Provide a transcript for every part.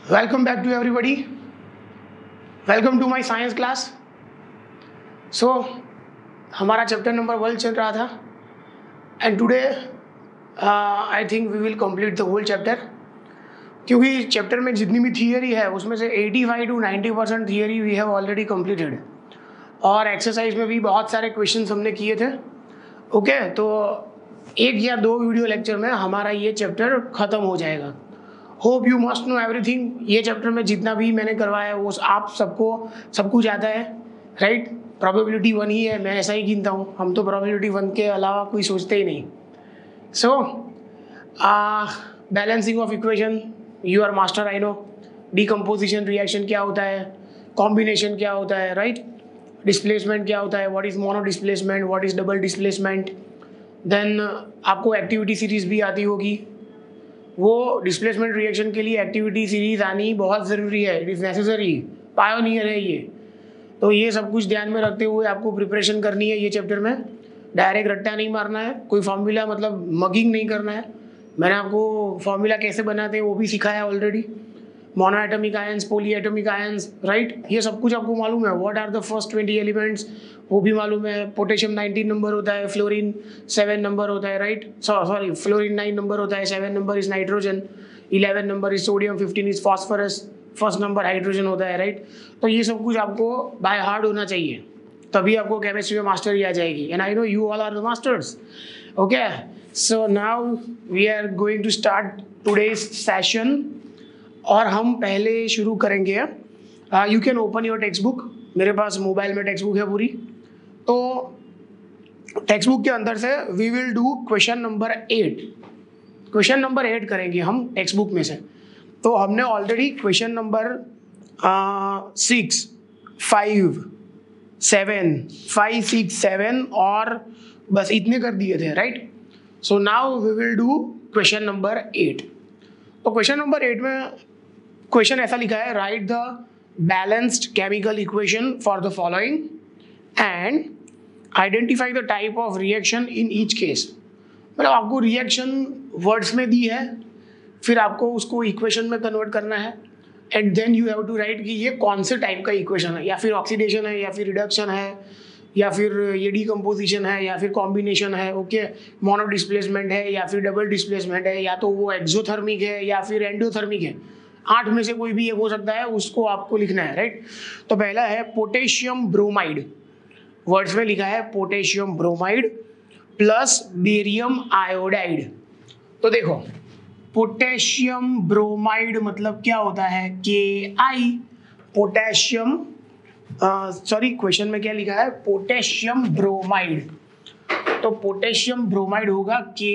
Welcome back to everybody. Welcome to my science class. So हमारा chapter number 1 चल रहा था and today I think we will complete the whole chapter, क्योंकि chapter में जितनी भी थियरी है उसमें से 85 to 90% theory we have already completed और एक्सरसाइज में भी बहुत सारे क्वेश्चंस हमने किए थे. ओके तो एक या दो वीडियो लेक्चर में हमारा ये चैप्टर ख़त्म हो जाएगा. Hope you must know everything. ये चैप्टर में जितना भी मैंने करवाया है वो आप सबको सब कुछ आता है, राइट? प्रोबेबिलिटी 1 ही है, मैं ऐसा ही गिनता हूँ. हम तो प्रोबेबिलिटी 1 के अलावा कोई सोचते ही नहीं. So balancing of equation you are master, I know. Decomposition reaction क्या होता है, कॉम्बिनेशन क्या होता है, राइट? डिस्प्लेसमेंट क्या होता है, what is mono displacement, what is double displacement. Then आपको एक्टिविटी सीरीज भी आती होगी. वो डिस्प्लेसमेंट रिएक्शन के लिए एक्टिविटी सीरीज आनी बहुत ज़रूरी है. It is necessary. पायोनियर है ये. तो ये सब कुछ ध्यान में रखते हुए आपको प्रिपरेशन करनी है ये चैप्टर में. डायरेक्ट रट्टा नहीं मारना है, कोई फार्मूला मतलब मगिंग नहीं करना है. मैंने आपको फार्मूला कैसे बनाते हैं वो भी सिखाया already. Mono atomic ions, poly atomic ions, right? ये सब कुछ आपको मालूम है. What are the first 20 elements वो भी मालूम है. पोटेशियम 19 नंबर होता है, फ्लोरीन 7 नंबर होता है, राइट? सॉरी, फ्लोरीन 9 नंबर होता है, 7 number is nitrogen, 11 number is sodium, 15 is phosphorus, first number hydrogen होता है, राइट? तो ये सब कुछ आपको बाय हार्ट होना चाहिए, तभी आपको केमिस्ट्री में मास्टरी आ जाएगी. And I know you all are the masters. Okay so now we are going to start today's session. और हम पहले शुरू करेंगे. You can open your text book. मेरे पास मोबाइल में टेक्स्ट बुक है पूरी. तो टेक्स्ट बुक के अंदर से we will do question number 8. Question number 8 करेंगे हम टेक्स्ट बुक में से. तो हमने ऑलरेडी क्वेश्चन नंबर 6, 5, 6, 7 और बस इतने कर दिए थे, right? So now we will do question number 8. तो क्वेश्चन नंबर 8 में क्वेश्चन ऐसा लिखा है, write the balanced chemical equation for the following and identify the type of reaction in each case. मतलब आपको रिएक्शन वर्ड्स में दी है, फिर आपको उसको इक्वेशन में कन्वर्ट करना है and then you have to write कि ये कौन से टाइप का इक्वेशन है, या फिर ऑक्सीडेशन है, या फिर रिडक्शन है, या फिर ये डिकम्पोजिशन है, या फिर कॉम्बिनेशन है, ओके, मोनो डिस्प्लेसमेंट है, या फिर डबल डिस्प्लेसमेंट है, या तो वो एक्सोथर्मिक है या फिर एंडोथर्मिक है. 8 में से कोई भी एक हो सकता है, उसको आपको लिखना है, राइट? तो पहला है पोटेशियम ब्रोमाइड. वर्ड्स में लिखा है potassium bromide plus barium iodide. तो देखो पोटेशियम ब्रोमाइड मतलब क्या होता है, Ki. पोटेशियम सॉरी क्वेश्चन में क्या लिखा है, पोटेशियम ब्रोमाइड. तो पोटेशियम ब्रोमाइड होगा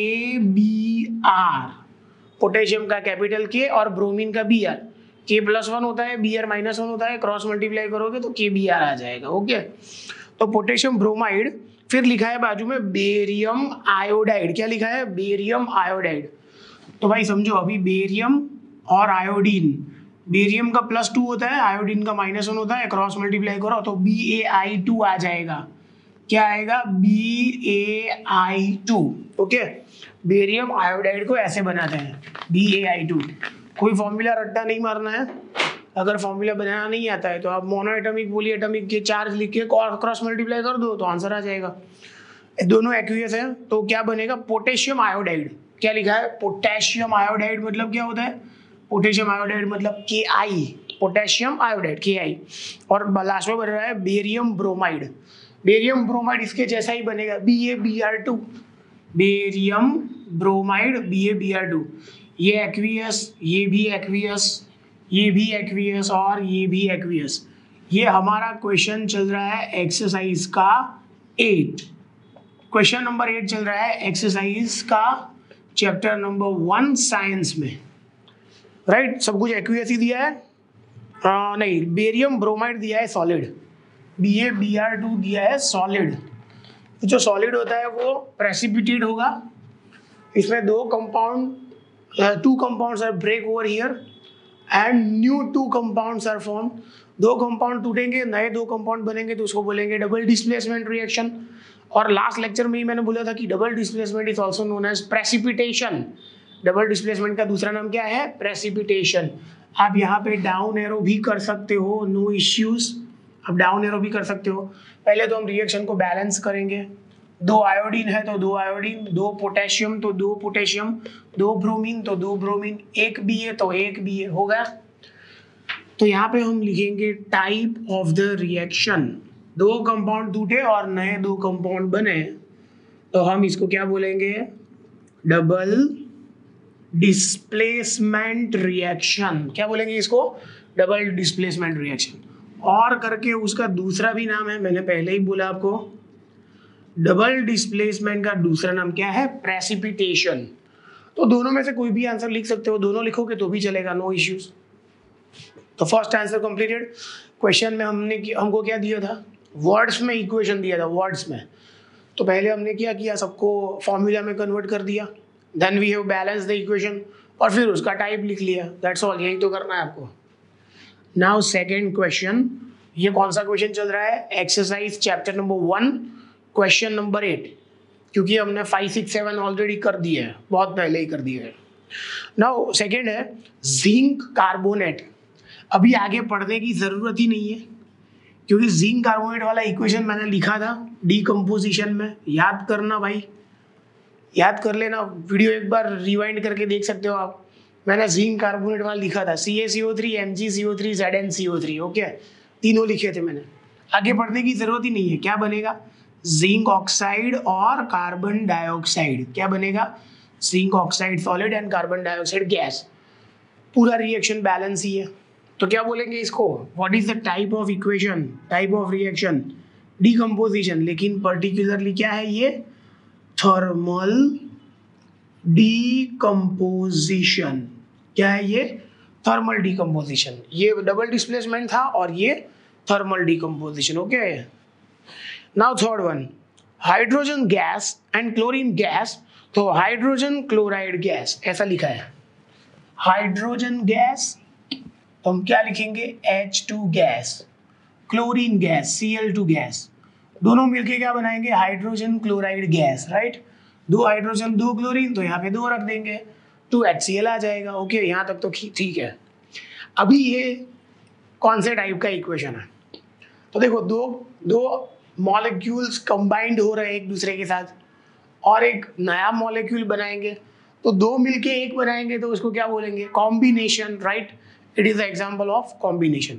KBr. पोटेशियम का कैपिटल K और ब्रोमीन का Br. K+1 होता है, Br-1 होता है, क्रॉस मल्टीप्लाई करोगे तो KBr आ जाएगा. ओके तो पोटेशियम ब्रोमाइड. फिर लिखा है बाजू में बेरियम आयोडाइड. क्या लिखा है, बेरियम आयोडाइड. तो भाई समझो अभी बेरियम और आयोडीन, बेरियम का +2 होता है, आयोडीन का -1 होता है, क्रॉस मल्टीप्लाई करो तो BaI2 आ जाएगा. क्या आएगा, BaI2. ओके बेरियम आयोडाइड को ऐसे बनाते हैं, BaI2. कोई फॉर्मूला रट्टा नहीं मारना है. अगर फॉर्मूला बनाना नहीं आता है तो आप मोनो एटमिक पॉली एटमिक के चार्ज लिख के क्रॉस मल्टीप्लाई कर दो तो आंसर आ जाएगा. दोनों एक्वियस है तो क्या बनेगा, पोटेशियम आयोडाइड. क्या लिखा है, पोटेशियम आयोडाइड. मतलब क्या होता है, पोटेशियम आयोडाइड मतलब Ki. Potassium iodide Ki. और लास्ट में बन रहा है बेरियम ब्रोमाइड. बेरियम ब्रोमाइड इसके जैसा ही बनेगा, BaBr2. Barium bromide BaBr2. ये एक्वियस, ये भी एक्वियस, ये भी एक्वियस और ये भी एक्वियस. ये हमारा क्वेश्चन चल रहा है एक्सरसाइज का 8. क्वेश्चन नंबर 8 चल रहा है एक्सरसाइज का चैप्टर नंबर 1 साइंस में, राइट? सब कुछ एक्वियस ही दिया है. नहीं, बेरियम ब्रोमाइड दिया है सॉलिड, BaBr2 दिया है सॉलिड. जो सॉलिड होता है वो प्रेसिपिटेट होगा. इसमें two compounds are break over here and new 2 compounds are form. 2 compound टूटेंगे, नए 2 कंपाउंड बनेंगे तो उसको बोलेंगे डबल डिस्प्लेसमेंट रिएक्शन. और लास्ट लेक्चर में ही मैंने बोला था कि double displacement is also known as precipitation. Double displacement का दूसरा नाम क्या है? प्रेसिपिटेशन। आप यहाँ पे डाउन एरो भी कर सकते हो, नो इश्यूज, आप डाउन एरो भी कर सकते हो। पहले तो हम रिएक्शन को बैलेंस करेंगे। 2 आयोडीन है तो 2 आयोडीन, 2 पोटेशियम तो 2 पोटेशियम, 2 ब्रोमीन तो 2 ब्रोमीन, 1 Ba तो 1 Ba हो गया। तो यहाँ पे हम लिखेंगे type of the reaction. 2 compound टूटे और नए 2 कंपाउंड बने तो हम इसको क्या बोलेंगे? Double displacement reaction. क्या बोलेंगे इसको? Double displacement reaction. और करके उसका दूसरा भी नाम है, मैंने पहले ही बोला आपको, डबल डिस्प्लेसमेंट का दूसरा नाम क्या है? प्रेसिपिटेशन। तो दोनों में से कोई भी आंसर लिख सकते हो, दोनों लिखोगे तो भी चलेगा, नो इश्यूज। तो फर्स्ट आंसर कंप्लीटेड। क्वेश्चन में हमको क्या दिया था? वर्ड्स में इक्वेशन दिया था, वर्ड्स में। तो पहले हमने क्या किया? सबको फॉर्मूला में कन्वर्ट कर दिया, then we have balance the equation, और फिर उसका टाइप लिख लिया। दैट्स ऑल, यही तो करना है आपको। Now second question. ये कौन सा क्वेश्चन चल रहा है? Exercise chapter number 1 question number 8, क्योंकि हमने 5, 6, 7 ऑलरेडी कर दिए हैं, बहुत पहले ही कर दिए हैं। नाउ सेकेंड है जिंक कार्बोनेट। अभी आगे पढ़ने की ज़रूरत ही नहीं है, क्योंकि जिंक कार्बोनेट वाला इक्वेशन मैंने लिखा था डीकम्पोजिशन में। याद करना भाई, याद कर लेना, वीडियो एक बार रिवाइंड करके देख सकते हो आप। मैंने जिंक कार्बोनेट वाला लिखा था, CaCO3 MgCO3 ZnCO3, ओके, तीनों लिखे थे मैंने। आगे पढ़ने की ज़रूरत ही नहीं है। क्या बनेगा? जिंक ऑक्साइड और कार्बन डाइऑक्साइड। क्या बनेगा? Zinc oxide solid and carbon dioxide gas. पूरा रिएक्शन बैलेंस ही है। तो क्या बोलेंगे इसको? What is the type of equation, type of reaction? Decomposition. लेकिन पर्टिकुलरली क्या है ये? Thermal decomposition. क्या है ये? Thermal decomposition. ये डबल डिस्प्लेसमेंट था और ये thermal decomposition, okay. Now third one, hydrogen gas and chlorine gas. तो हाइड्रोजन क्लोराइड गैस ऐसा लिखा है, हाइड्रोजन गैस तो हम क्या लिखेंगे? H2 gas. Chlorine gas Cl2 gas, दोनों मिलके क्या बनाएंगे? Hydrogen chloride gas, right. 2 hydrogen 2 chlorine, तो यहाँ पे 2 रख देंगे, 2HCl आ जाएगा, ओके। यहाँ तक तो ठीक है। अभी ये कौन से टाइप का इक्वेशन है? तो देखो, दो मॉलिक्यूल्स कंबाइंड हो रहे हैं एक दूसरे के साथ और एक नया मॉलिक्यूल बनाएंगे, तो 2 मिलके एक बनाएंगे तो उसको क्या बोलेंगे? Combination, right. It is the example of combination.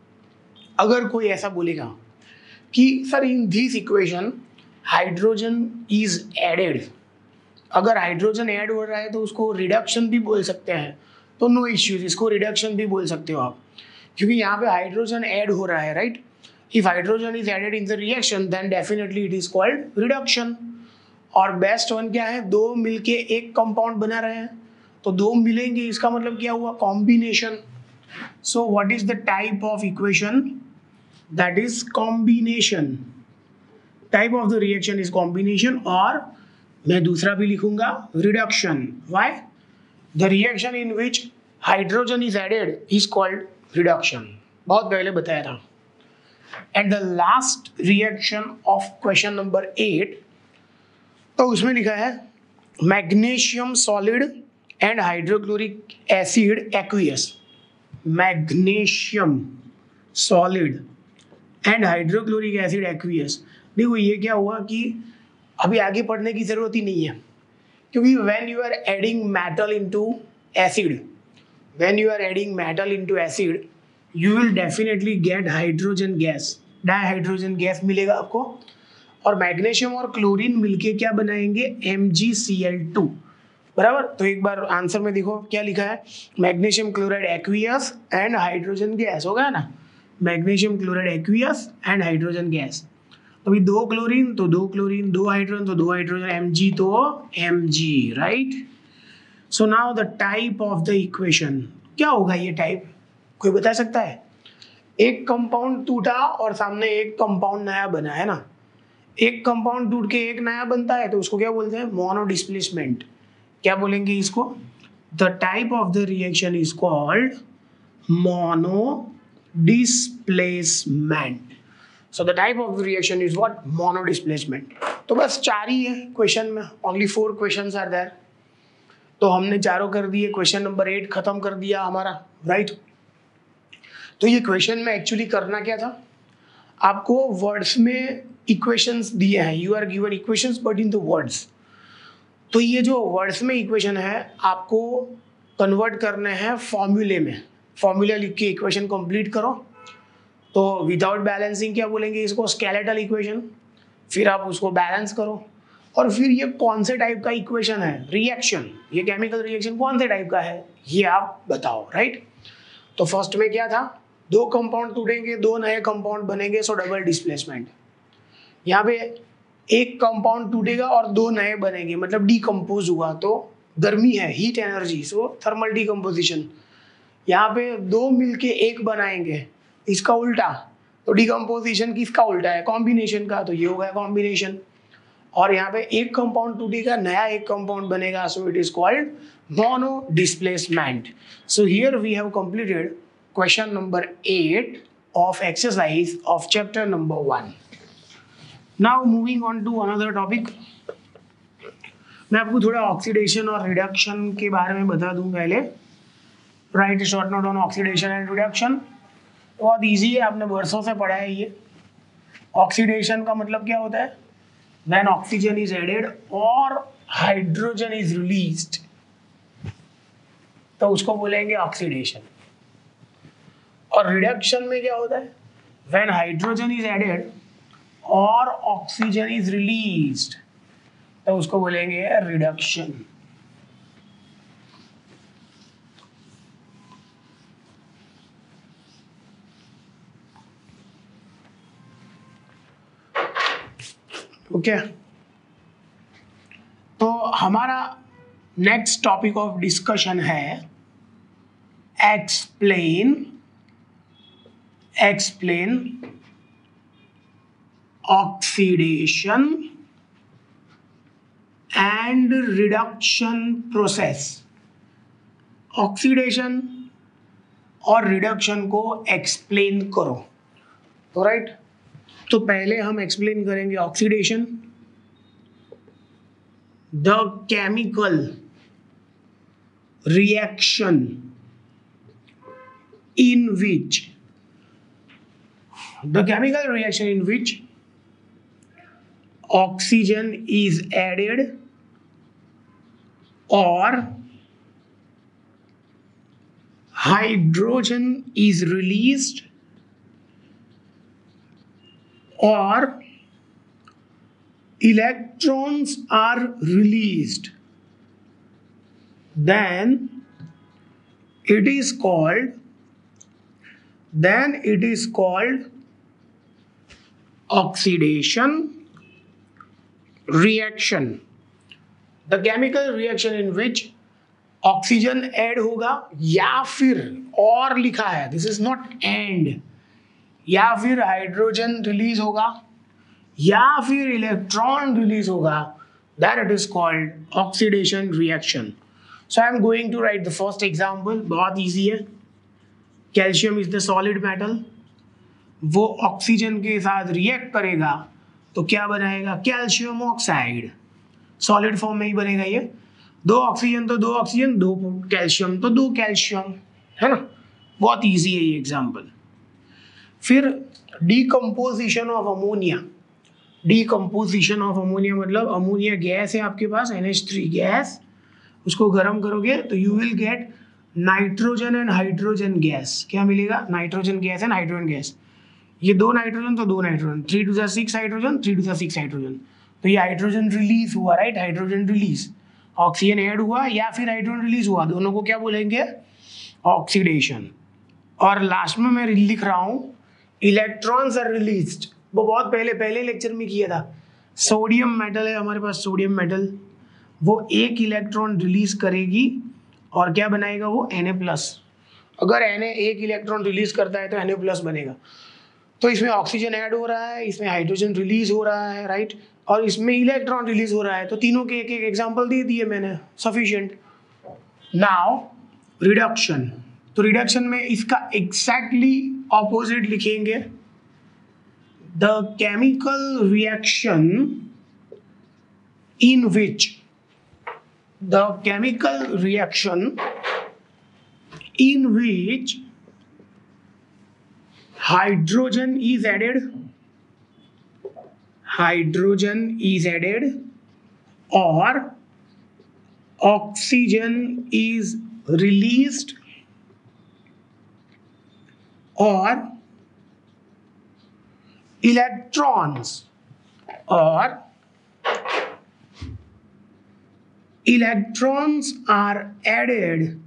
अगर कोई ऐसा बोलेगा कि sir in this equation hydrogen is added, अगर हाइड्रोजन ऐड हो रहा है तो उसको रिडक्शन भी बोल सकते हैं, तो नो इश्यूज, इसको रिडक्शन भी बोल सकते हो आप, क्योंकि यहाँ पे हाइड्रोजन ऐड हो रहा है, right. If hydrogen is added in the reaction then definitely it is called reduction. और बेस्ट वन क्या है? 2 मिलके एक कंपाउंड बना रहे हैं, तो 2 मिलेंगे, इसका मतलब क्या हुआ? Combination. So what is the type of equation? That is combination. Type of the reaction is combination, और मैं दूसरा भी लिखूंगा reduction. Why? The reaction in which hydrogen is added is called reduction. बहुत पहले बताया था। And the last reaction of question number 8, तो उसमें लिखा है magnesium solid and hydrochloric acid aqueous. Magnesium solid and hydrochloric acid aqueous. देखो ये क्या हुआ कि अभी आगे पढ़ने की जरूरत ही नहीं है, क्योंकि when you are adding metal into acid, when you are adding metal into acid, you will definitely get hydrogen gas, dihydrogen gas मिलेगा आपको। और मैग्नीशियम और क्लोरीन मिलके क्या बनाएंगे? MgCl2, बराबर। तो एक बार आंसर में देखो क्या लिखा है? Magnesium chloride aqueous and hydrogen gas, होगा ना? Magnesium chloride aqueous and hydrogen gas. तो अभी 2 क्लोरीन तो 2 क्लोरीन, 2 हाइड्रोजन तो 2 हाइड्रोजन, Mg तो Mg, right. So now the type of the equation क्या होगा? ये टाइप कोई बता सकता है? एक कंपाउंड टूटा और सामने एक कंपाउंड नया बना है ना। एक कंपाउंड टूट के एक नया बनता है तो उसको क्या बोलते हैं? Mono displacement. क्या बोलेंगे इसको? The type of the reaction is called mono displacement. So the type of the reaction is what? Mono displacement. तो बस 4 ही है क्वेश्चन में, ओनली 4 क्वेश्चंस आर देयर। तो हमने चारों कर दिए, क्वेश्चन नंबर 8 खत्म कर दिया हमारा, राइट। तो ये क्वेश्चन में एक्चुअली करना क्या था, आपको वर्ड्स में इक्वेशंस दिए हैं, you are given equations but in the words. तो ये जो वर्ड्स में इक्वेशन है आपको कन्वर्ट करने हैं फॉर्मूले में, फॉर्मूला लिख के इक्वेशन कंप्लीट करो। तो विदाउट बैलेंसिंग क्या बोलेंगे इसको, स्केलेटल इक्वेशन। फिर आप उसको बैलेंस करो और फिर ये कौन से टाइप का इक्वेशन है, रिएक्शन, ये केमिकल रिएक्शन कौन से टाइप का है ये आप बताओ, राइट। तो फर्स्ट में क्या था, दो कंपाउंड टूटेंगे, दो नए कंपाउंड बनेंगे, सो डबल डिस्प्लेसमेंट। यहाँ पे एक कंपाउंड टूटेगा और दो नए बनेंगे, मतलब डीकम्पोज हुआ, तो गर्मी है, heat energy, so thermal decomposition. यहाँ पे दो मिलके एक बनाएंगे, इसका उल्टा, तो डीकम्पोजिशन किसका उल्टा है, कॉम्बिनेशन का, तो ये हो गया कॉम्बिनेशन। और यहाँ पे एक कंपाउंड टूटेगा, नया एक कंपाउंड बनेगा, so it is called mono displacement. So here we have completed question number 8 of exercise of chapter number 1. Now moving on to another topic. मैं आपको थोड़ा ऑक्सीडेशन और रिडक्शन के बारे में बता दूं पहले। Write short note on oxidation and reduction. बहुत इजी है, आपने वर्षों से पढ़ा है ये। ऑक्सीडेशन का मतलब क्या होता है, व्हेन ऑक्सीजन इज एडेड और हाइड्रोजन इज रिलीज्ड, तो उसको बोलेंगे ऑक्सीडेशन। और रिडक्शन में क्या होता है, व्हेन हाइड्रोजन इज एडेड और ऑक्सीजन इज रिलीज्ड, तो उसको बोलेंगे रिडक्शन। ओके, तो हमारा नेक्स्ट टॉपिक ऑफ डिस्कशन है explain oxidation and reduction process। Oxidation और रिडक्शन को एक्सप्लेन करो, तो राइट। तो पहले हम एक्सप्लेन करेंगे oxidation, the chemical reaction in which oxygen is added or hydrogen is released or electrons are released, then it is called oxidation reaction। The chemical reaction in which oxygen add होगा या फिर, और लिखा है, this is not and, या फिर hydrogen release होगा या फिर इलेक्ट्रॉन रिलीज होगा, that it is called oxidation reaction. So I am going to write the first example, बहुत ईजी है। Calcium is the solid metal, वो ऑक्सीजन के साथ रिएक्ट करेगा तो क्या बनाएगा, कैल्शियम ऑक्साइड, सॉलिड फॉर्म में ही बनेगा ये। दो ऑक्सीजन तो दो ऑक्सीजन, दो कैल्शियम तो दो कैल्शियम, है ना। बहुत इजी है ये एग्जाम्पल। फिर decomposition of ammonia. Decomposition of ammonia मतलब अमोनिया गैस है आपके पास, NH3 गैस, उसको गर्म करोगे तो you will get nitrogen and hydrogen gas. क्या मिलेगा, nitrogen gas and hydrogen gas. ये दो नाइट्रोजन तो दो nitrogen, 3 to the 6 hydrogen, 3 to the 6 hydrogen, तो ये हाइड्रोजन रिलीज हुआ, right, hydrogen release. Oxygen add हुआ या फिर हाइड्रोजन रिलीज हुआ, दोनों को क्या बोलेंगे, ऑक्सीडेशन। और लास्ट में मैं लिख रहा हूँ इलेक्ट्रॉन्स आर रिलीज्ड, वो बहुत पहले लेक्चर में किया था। सोडियम मेटल है हमारे पास, सोडियम मेटल, वो एक इलेक्ट्रॉन रिलीज करेगी और क्या बनाएगा वो, Na+। अगर Na एक इलेक्ट्रॉन रिलीज करता है तो Na+ बनेगा। तो इसमें ऑक्सीजन ऐड हो रहा है, इसमें हाइड्रोजन रिलीज हो रहा है, राइट, और इसमें इलेक्ट्रॉन रिलीज हो रहा है, तो तीनों के एक एक एग्जांपल दे दिए मैंने, सफिशिएंट। नाउ रिडक्शन, तो रिडक्शन में इसका एग्जैक्टली ऑपोजिट लिखेंगे, the chemical reaction in which the chemical reaction in which hydrogen is added or oxygen is released or electrons or electrons are added,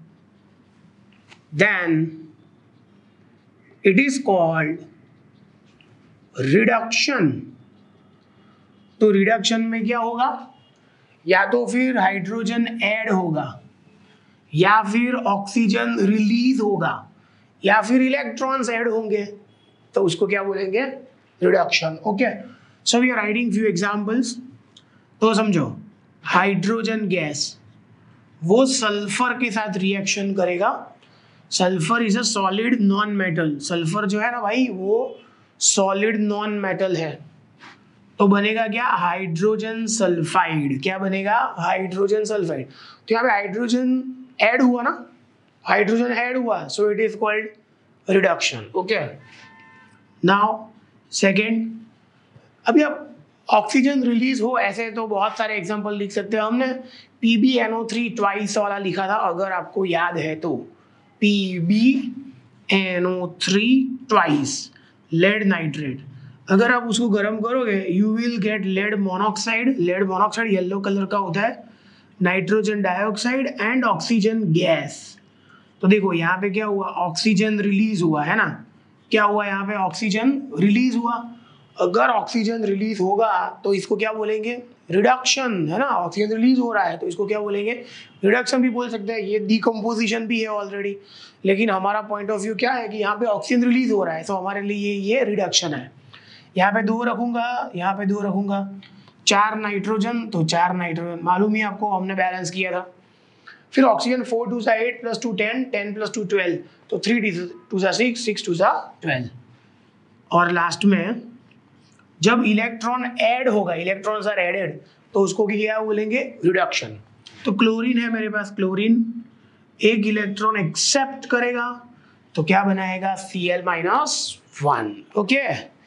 then it is called reduction. तो reduction में क्या होगा, या तो फिर hydrogen add होगा, या फिर ऑक्सीजन रिलीज होगा, या फिर इलेक्ट्रॉन्स ऐड होंगे, तो उसको क्या बोलेंगे, reduction. Okay, so we are writing few examples. तो समझो, हाइड्रोजन गैस वो सल्फर के साथ रिएक्शन करेगा. Sulphur is a solid non metal. Sulphur जो है ना भाई, वो सॉलिड नॉन मेटल है. तो बनेगा क्या, हाइड्रोजन सल्फाइड. क्या बनेगा, हाइड्रोजन सल्फाइड. तो यहाँ पे हाइड्रोजन ऐड हुआ ना, हाइड्रोजन ऐड हुआ, so it is called reduction. Okay, now second, अभी आप ऑक्सीजन रिलीज हो, ऐसे तो बहुत सारे एग्जांपल लिख सकते हैं. हमने PbNO3 ट्वाइस वाला लिखा था, अगर आपको याद है तो. PbNO3 twice, lead nitrate. अगर आप उसको गर्म करोगे, you will get lead monoxide. Lead monoxide yellow colour का होता है, nitrogen dioxide and oxygen gas. तो देखो यहाँ पे क्या हुआ, ऑक्सीजन रिलीज हुआ है ना. क्या हुआ यहाँ पे, ऑक्सीजन रिलीज हुआ. अगर ऑक्सीजन रिलीज होगा तो इसको क्या बोलेंगे, रिडक्शन, है ना. ऑक्सीजन रिलीज हो रहा है तो इसको क्या बोलेंगे, रिडक्शन भी बोल सकते हैं. ये डिकम्पोजिशन भी है ऑलरेडी, लेकिन हमारा पॉइंट ऑफ व्यू क्या है कि यहाँ पे ऑक्सीजन रिलीज हो रहा है, तो हमारे लिए ये रिडक्शन है. यहाँ पे 2 रखूंगा, यहाँ पे 2 रखूंगा, 4 नाइट्रोजन, तो 4 नाइट्रोजन मालूम ही आपको, हमने बैलेंस किया था. फिर ऑक्सीजन 4 2 8 + 2 10, 10 + 2 12, तो 3 2 6, 6 2 12. और लास्ट में जब इलेक्ट्रॉन ऐड होगा, इलेक्ट्रॉन्स आर एडेड, तो उसको क्या बोलेंगे, रिडक्शन. तो क्लोरीन है मेरे पास, क्लोरीन एक इलेक्ट्रॉन एक्सेप्ट करेगा, तो क्या बनाएगा, Cl-1. Okay,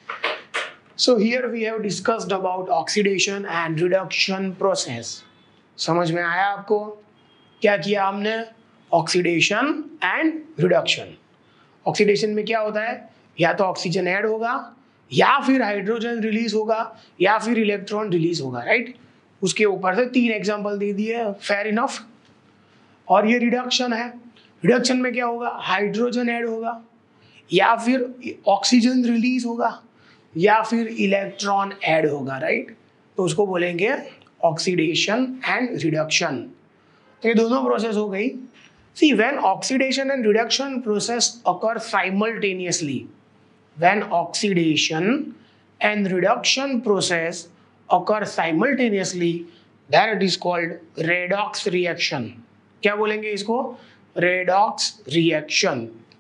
so here we have discussed about oxidation and reduction process. समझ में आया आपको, क्या किया हमने, ऑक्सीडेशन एंड रिडक्शन. ऑक्सीडेशन में क्या होता है, या तो ऑक्सीजन ऐड होगा, या फिर हाइड्रोजन रिलीज होगा, या फिर इलेक्ट्रॉन रिलीज होगा, राइट. उसके ऊपर से 3 एग्जांपल दे दिए, फेयर इनफ. और ये रिडक्शन है. रिडक्शन में क्या होगा, हाइड्रोजन ऐड होगा, या फिर ऑक्सीजन रिलीज होगा, या फिर इलेक्ट्रॉन ऐड होगा, राइट. तो उसको बोलेंगे ऑक्सीडेशन एंड रिडक्शन. तो ये दोनों प्रोसेस हो गई. See, when oxidation and reduction process occur simultaneously, when oxidation and reduction process occur simultaneously, then it is called redox reaction. क्या बोलेंगे इसको, redox reaction.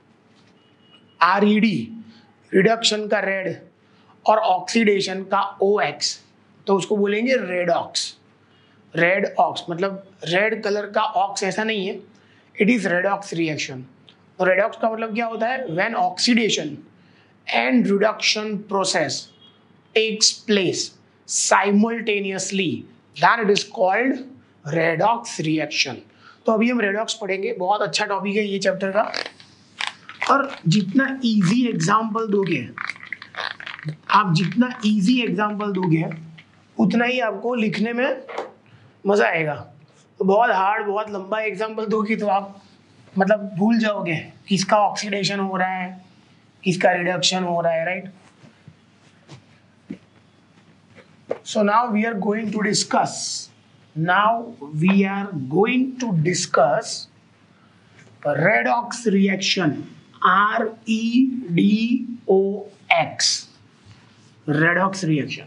RED, रिडक्शन का रेड, और ऑक्सीडेशन का OX, तो उसको बोलेंगे रेडॉक्स. रेड ऑक्स मतलब रेड कलर का ऑक्स ऐसा नहीं है, इट इज रेडॉक्स रिएक्शन. तो रेडॉक्स का मतलब क्या होता है, when oxidation and reduction process takes place simultaneously, then it is called redox reaction. तो अभी हम रेडॉक्स पढ़ेंगे, बहुत अच्छा टॉपिक है ये चैप्टर का. और जितना इजी एग्जाम्पल दोगे आप, जितना इजी एग्जाम्पल दोगे उतना ही आपको लिखने में मजा आएगा. तो बहुत हार्ड, बहुत लंबा एग्जाम्पल दोगे तो आप मतलब भूल जाओगे किसका ऑक्सीडेशन हो रहा है, किसका रिडक्शन हो रहा है, right. So now we are going to discuss redox reaction, REDOX, redox reaction.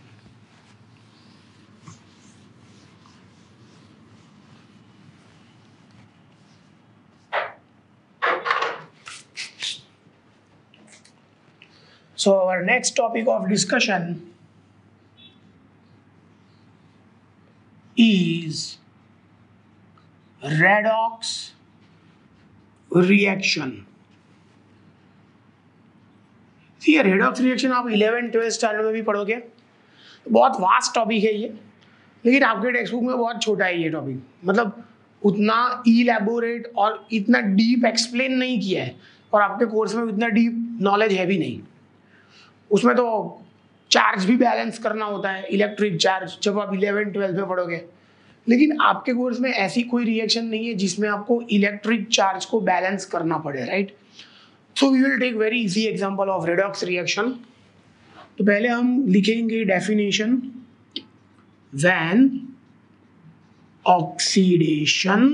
So our next topic of discussion is redox reaction. ये रेडॉक्स रिएक्शन आप 11th-12th स्टैंडर्ड में भी पढ़ोगे, बहुत वास्ट टॉपिक है ये, लेकिन आपके टेक्स्ट बुक में बहुत छोटा है ये टॉपिक, मतलब उतना इलैबोरेट और इतना डीप एक्सप्लेन नहीं किया है, और आपके कोर्स में इतना डीप नॉलेज है भी नहीं। उसमें तो चार्ज भी बैलेंस करना होता है, इलेक्ट्रिक चार्ज, जब आप 11th-12th में पढ़ोगे, लेकिन आपके कोर्स में ऐसी कोई रिएक्शन नहीं है जिसमें आपको इलेक्ट्रिक चार्ज को बैलेंस करना पड़े, right. So we will take very easy example of redox reaction. तो पहले हम लिखेंगे definition, when oxidation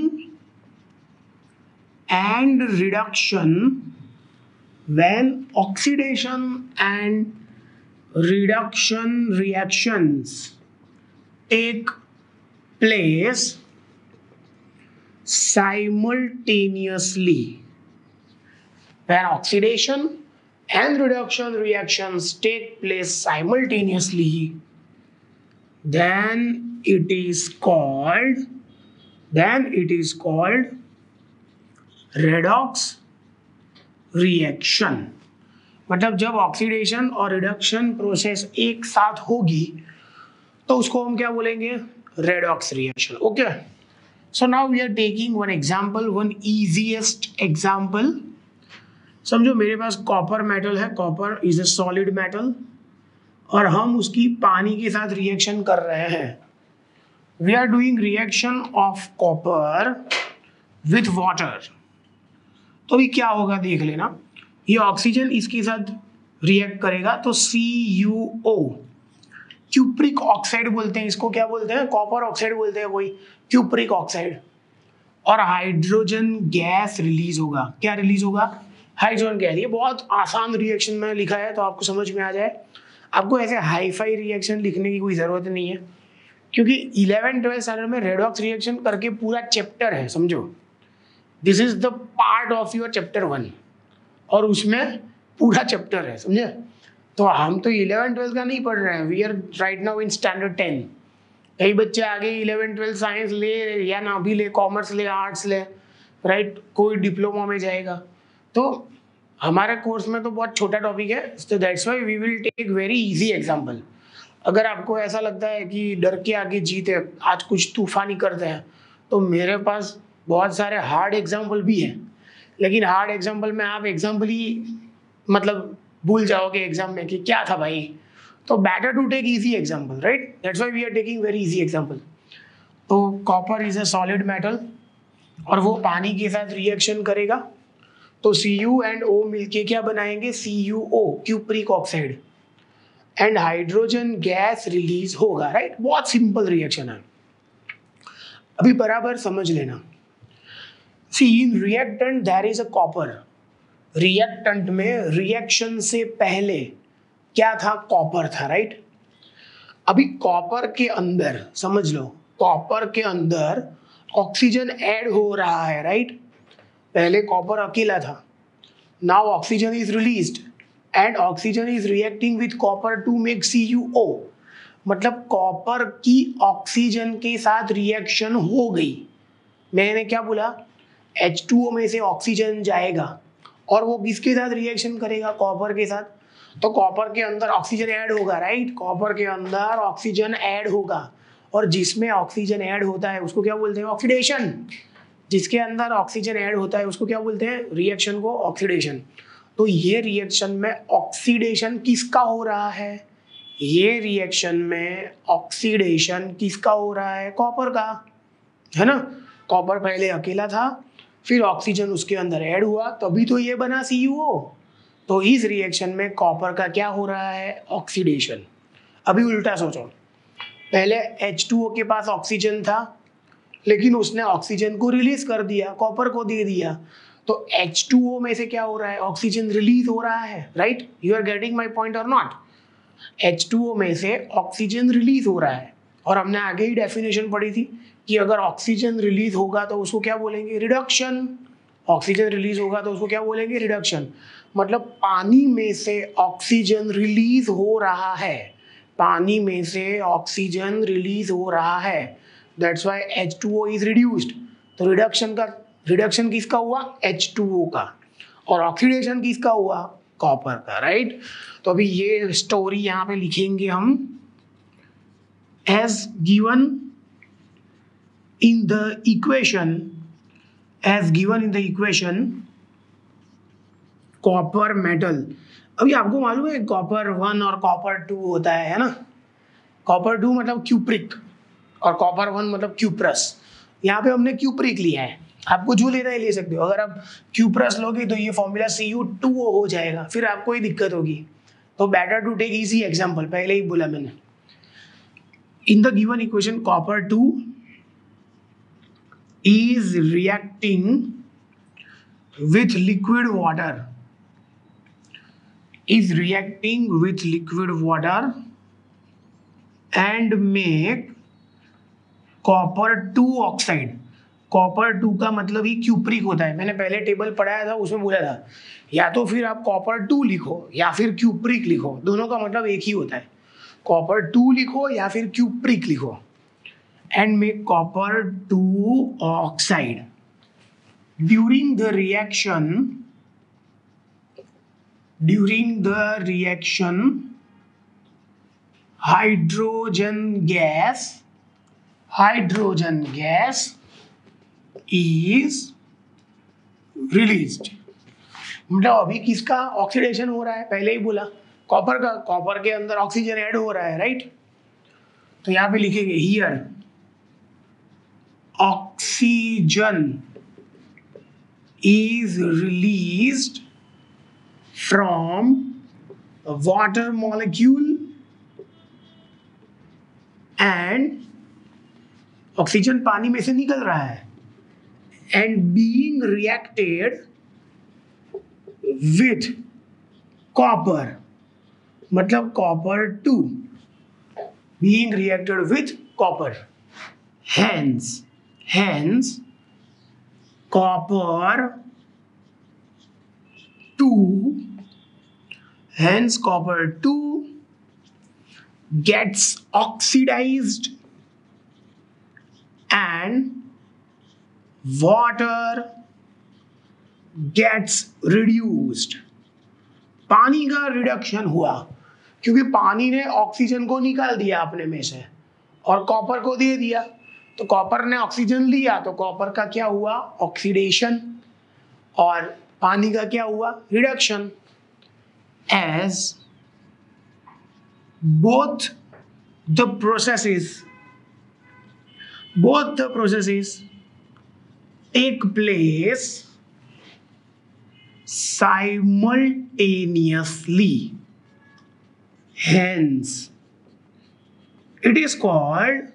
and reduction, when oxidation and reduction reactions take place simultaneously, when oxidation and reduction reactions take place simultaneously, then it is called redox reaction. मतलब जब oxidation और reduction process एक साथ होगी तो उसको हम क्या बोलेंगे, redox reaction. Okay, so now we are taking one example, one easiest example. समझो मेरे पास कॉपर मेटल है, copper is a solid metal, और हम उसकी पानी के साथ रिएक्शन कर रहे हैं। We are doing reaction of copper with water. तो अभी क्या होगा देख लेना, ये ऑक्सीजन इसके साथ रिएक्ट करेगा तो CuO, क्यूप्रिक ऑक्साइड बोलते हैं इसको, क्या बोलते हैं, कॉपर ऑक्साइड बोलते हैं कोई, क्यूप्रिक ऑक्साइड, और हाइड्रोजन गैस रिलीज होगा। क्या रिलीज होगा, हाइड्रोजन गैस। ये बहुत आसान रिएक्शन में लिखा है तो आपको समझ में आ जाए, आपको ऐसे हाईफाई रिएक्शन लिखने की कोई ज़रूरत नहीं है, क्योंकि 11th-12th स्टैंडर्ड में रेडॉक्स रिएक्शन करके पूरा चैप्टर है, समझो, this is the part of your chapter 1, और उसमें पूरा चैप्टर है, समझे। तो हम तो 11th-12th का नहीं पढ़ रहे हैं, we are right now in standard 10। कई बच्चे आगे 11th-12th साइंस ले या ना भी ले, कॉमर्स ले, आर्ट्स ले, राइट, कोई डिप्लोमा में जाएगा। तो हमारे कोर्स में तो बहुत छोटा टॉपिक है, तो that's why we will take very easy example. अगर आपको ऐसा लगता है कि डर के आगे जीत है, आज कुछ तूफानी करते हैं, तो मेरे पास बहुत सारे हार्ड एग्जाम्पल भी हैं, लेकिन हार्ड एग्जाम्पल में आप एग्जाम्पल ही मतलब भूल जाओगे एग्जाम में कि क्या था भाई। तो better to take easy example, right, that's why we are taking very easy example. तो copper is a solid metal, और वो पानी के साथ रिएक्शन करेगा, तो Cu एंड O मिलके क्या बनाएंगे, CuO, cupric oxide, and hydrogen gas release होगा, राइट। बहुत सिंपल रिएक्शन है, अभी बराबर समझ लेना। See, in reactant there is a copper. Reactant में रिएक्शन से पहले क्या था, कॉपर था, राइट। अभी कॉपर के अंदर समझ लो, कॉपर के अंदर ऑक्सीजन ऐड हो रहा है, राइट। पहले कॉपर अकेला था, now oxygen is released and oxygen is reacting with copper to make CuO। मतलब कॉपर की ऑक्सीजन के साथ रिएक्शन हो गई। मैंने क्या बोला, H2O में से ऑक्सीजन जाएगा और वो किसके साथ रिएक्शन करेगा, कॉपर के साथ। तो कॉपर के अंदर ऑक्सीजन ऐड होगा, राइट, कॉपर के अंदर ऑक्सीजन ऐड होगा, और जिसमें ऑक्सीजन ऐड होता है उसको क्या बोलते हैं, ऑक्सीडेशन। जिसके अंदर ऑक्सीजन ऐड होता है उसको क्या बोलते हैं, रिएक्शन को ऑक्सीडेशन। तो ये रिएक्शन में ऑक्सीडेशन किसका हो रहा है, ये रिएक्शन में ऑक्सीडेशन किसका हो रहा है, कॉपर का, है ना। कॉपर पहले अकेला था, फिर ऑक्सीजन उसके अंदर ऐड हुआ, तभी तो ये बना CuO। तो इस रिएक्शन में कॉपर का क्या हो रहा है, ऑक्सीडेशन। अभी उल्टा सोचो, पहले H2O के पास ऑक्सीजन था, लेकिन उसने ऑक्सीजन को रिलीज कर दिया, कॉपर को दे दिया, तो H2O में से क्या हो रहा है, ऑक्सीजन रिलीज हो रहा है, right. You are getting my point और नॉट। H2O में से ऑक्सीजन रिलीज हो रहा है, और हमने आगे ही डेफिनेशन पढ़ी थी कि अगर ऑक्सीजन रिलीज होगा तो उसको क्या बोलेंगे, रिडक्शन। ऑक्सीजन रिलीज होगा तो उसको क्या बोलेंगे, रिडक्शन। मतलब पानी में से ऑक्सीजन रिलीज हो रहा है, पानी में से ऑक्सीजन रिलीज हो रहा है, that's why H2O is reduced. तो रिडक्शन किसका हुआ? H2O का, और ऑक्सीडेशन किसका हुआ? कॉपर का, राइट। तो अभी ये स्टोरी यहाँ पे लिखेंगे हम, as given in the equation copper metal. अभी आपको मालूम है कॉपर 1 और कॉपर 2 होता है ना? कॉपर 2 मतलब क्यूप्रिक और कॉपर 1 मतलब क्यूप्रस। यहाँ पे हमने क्यूप्रिक लिया है, आपको जो लेना है ले सकते हो। अगर आप क्यूप्रस लोगे तो ये फॉर्मूला Cu2O हो जाएगा, फिर आपको ही दिक्कत होगी। तो better to take easy example, पहले ही बोला मैंने। In the given equation copper 2 is reacting with liquid water and make copper 2 oxide. Copper 2 का मतलब ही क्यूप्रिक होता है, मैंने पहले टेबल पढ़ाया था, उसमें बोला था या तो फिर आप कॉपर 2 लिखो या फिर क्यूप्रिक लिखो, दोनों का मतलब एक ही होता है। कॉपर 2 लिखो या फिर क्यूप्रिक लिखो, and make copper 2 oxide. During the reaction hydrogen gas is released। मतलब अभी किसका ऑक्सीडेशन हो रहा है? पहले ही बोला कॉपर का, कॉपर के अंदर ऑक्सीजन ऐड हो रहा है, राइट। तो यहां पे लिखेंगे here oxygen is released from a water molecule and oxygen पानी में से निकल रहा है, and being reacted with copper, मतलब copper 2 being reacted with copper, hence copper 2 gets oxidized and water gets reduced। पानी का रिडक्शन हुआ क्योंकि पानी ने ऑक्सीजन को निकाल दिया अपने में से और कॉपर को दे दिया, तो कॉपर ने ऑक्सीजन लिया तो कॉपर का क्या हुआ? ऑक्सीडेशन, और पानी का क्या हुआ? Reduction. As both the processes take place simultaneously, hence it is called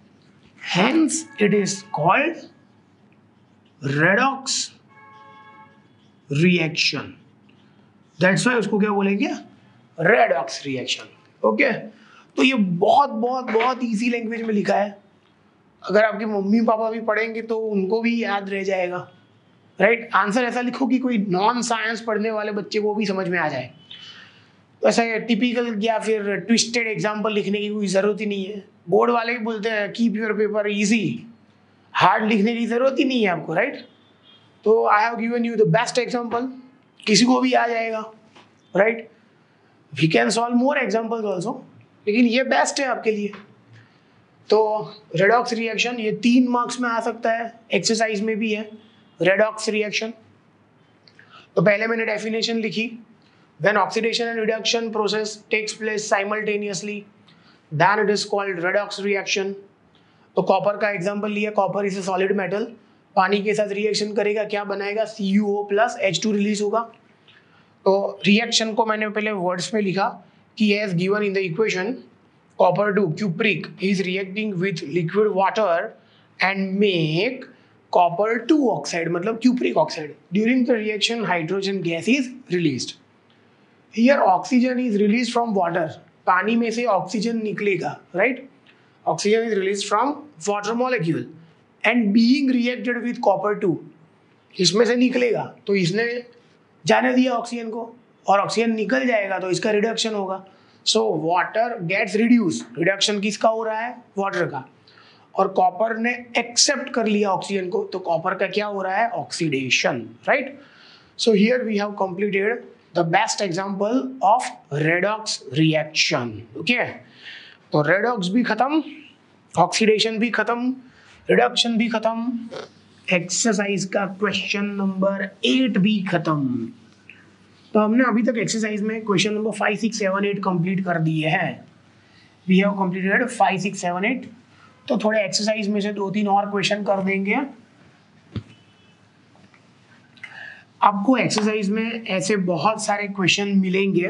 redox reaction। That's why उसको क्या बोलेंगे? Redox reaction. ओके, तो ये बहुत इजी लैंग्वेज में लिखा है, अगर आपके मम्मी पापा भी पढ़ेंगे तो उनको भी याद रह जाएगा, राइट। आंसर ऐसा लिखो कि कोई नॉन साइंस पढ़ने वाले बच्चे को भी समझ में आ जाए। तो ऐसा टिपिकल या फिर ट्विस्टेड एग्जाम्पल लिखने की कोई ज़रूरत ही नहीं है। बोर्ड वाले भी बोलते हैं keep your paper easy, hard लिखने की ज़रूरत ही नहीं है आपको, राइट। तो I have given you the best example, किसी को भी आ जाएगा, right. We can solve more examples also, लेकिन ये बेस्ट है आपके लिए। तो रेडॉक्स रिएक्शन ये 3 मार्क्स में आ सकता है, एक्सरसाइज में भी है रेडॉक्स रिएक्शन। तो पहले मैंने डेफिनेशन लिखी, when oxidation and reduction process takes place simultaneously then it is called redox reaction. तो कॉपर का एग्जांपल लिया, copper is a solid metal, पानी के साथ रिएक्शन करेगा, क्या बनाएगा? CuO प्लस H2 रिलीज होगा। तो रिएक्शन को मैंने पहले वर्ड्स में लिखा कि as given in the equation copper 2 cupric is reacting with liquid water and make copper 2 oxide, मतलब cupric oxide. During the reaction hydrogen gas is released. Here oxygen is release from water, पानी में से oxygen निकलेगा, right. Oxygen is release from water molecule and being reacted with copper 2, इसमें से निकलेगा, तो इसने जाने दिया ऑक्सीजन को और ऑक्सीजन निकल जाएगा तो इसका रिडक्शन होगा। So water gets reduce, reduction किसका हो रहा है? वाटर का। और कॉपर ने एक्सेप्ट कर लिया ऑक्सीजन को, तो कॉपर का क्या हो रहा है, oxidation, right. So here we have completed the best example of redox reaction. Okay, तो रेडॉक्स भी खत्म, ऑक्सीडेशन भी खत्म, रिडक्शन भी खत्म, एक्सरसाइज का क्वेश्चन नंबर 8 भी खत्म। तो हमने अभी तक एक्सरसाइज में क्वेश्चन नंबर 5, 6, 7, 8 कंप्लीट कर दिए हैं। We have completed 5, 6, 7, 8। तो थोड़े एक्सरसाइज में से 2-3 और क्वेश्चन कर देंगे। आपको एक्सरसाइज में ऐसे बहुत सारे क्वेश्चन मिलेंगे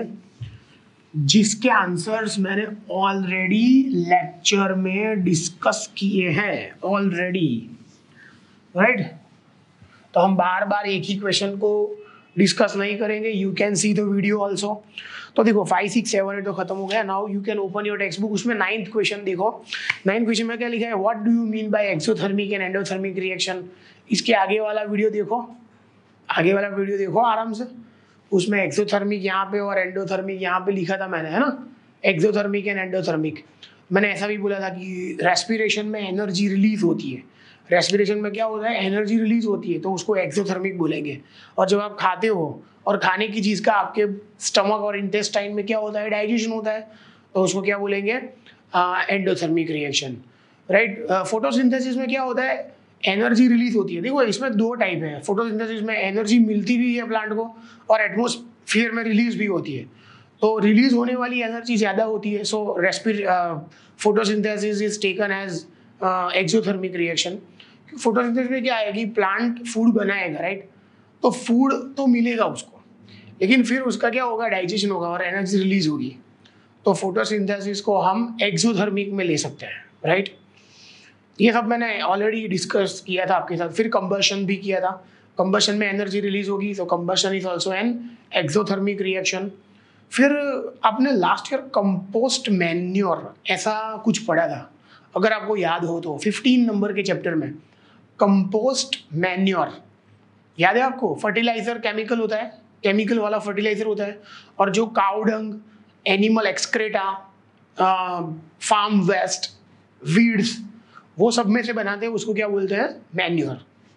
जिसके आंसर्स मैंने ऑलरेडी लेक्चर में डिस्कस किए हैं ऑलरेडी, राइट। तो हम बार बार एक ही क्वेश्चन को डिस्कस नहीं करेंगे। You can see the video also. तो देखो 5, 6, 7, 8 तो खत्म हो गया। Now you can open your text book. उसमें 9th क्वेश्चन देखो। 9th क्वेश्चन में क्या लिखा है, what do you mean by exothermic and endothermic reaction. इसके आगे वाला वीडियो देखो, आगे वाला वीडियो देखो आराम से। उसमें एक्सोथर्मिक यहाँ पे और एंडोथर्मिक यहाँ पे लिखा था मैंने, है ना, एक्सोथर्मिक एंड एंडोथर्मिक। मैंने ऐसा भी बोला था कि रेस्पिरेशन में एनर्जी रिलीज होती है। रेस्पिरेशन में क्या होता है, एनर्जी रिलीज होती है, तो उसको एक्सोथर्मिक बोलेंगे। और जब आप खाते हो और खाने की चीज़ का आपके स्टमक और इंटेस्टाइन में क्या होता है, डाइजेशन होता है, तो उसको क्या बोलेंगे, एंडोथर्मिक रिएक्शन, राइट। फोटोसिंथेसिस में क्या होता है, एनर्जी रिलीज होती है। देखो इसमें 2 टाइप है। फोटोसिंथेसिस में एनर्जी मिलती भी है प्लांट को और एटमॉस्फेयर में रिलीज भी होती है। तो रिलीज होने वाली एनर्जी ज़्यादा होती है। So photosynthesis is taken as exothermic reaction. Photosynthesis में क्या है कि प्लांट फूड बनाएगा, राइट। तो फूड तो मिलेगा उसको, लेकिन फिर उसका क्या होगा, डाइजेशन होगा और एनर्जी रिलीज होगी। तो फोटोसिंथेसिस को हम एक्सोथर्मिक में ले सकते हैं, राइट। ये सब मैंने ऑलरेडी डिस्कस किया था आपके साथ। फिर कंबशन भी किया था। कंबशन में एनर्जी रिलीज होगी, तो combustion is also an exothermic reaction. फिर आपने लास्ट ईयर कंपोस्ट मैन्योर ऐसा कुछ पढ़ा था, अगर आपको याद हो तो 15 नंबर के चैप्टर में कंपोस्ट मैन्योर याद है आपको। फर्टिलाइजर केमिकल होता है, केमिकल वाला फर्टिलाइजर होता है, और जो cow dung, animal excreta, farm waste, weeds, वो सब में से बनाते हैं, उसको क्या बोलते हैं, मैन्योर।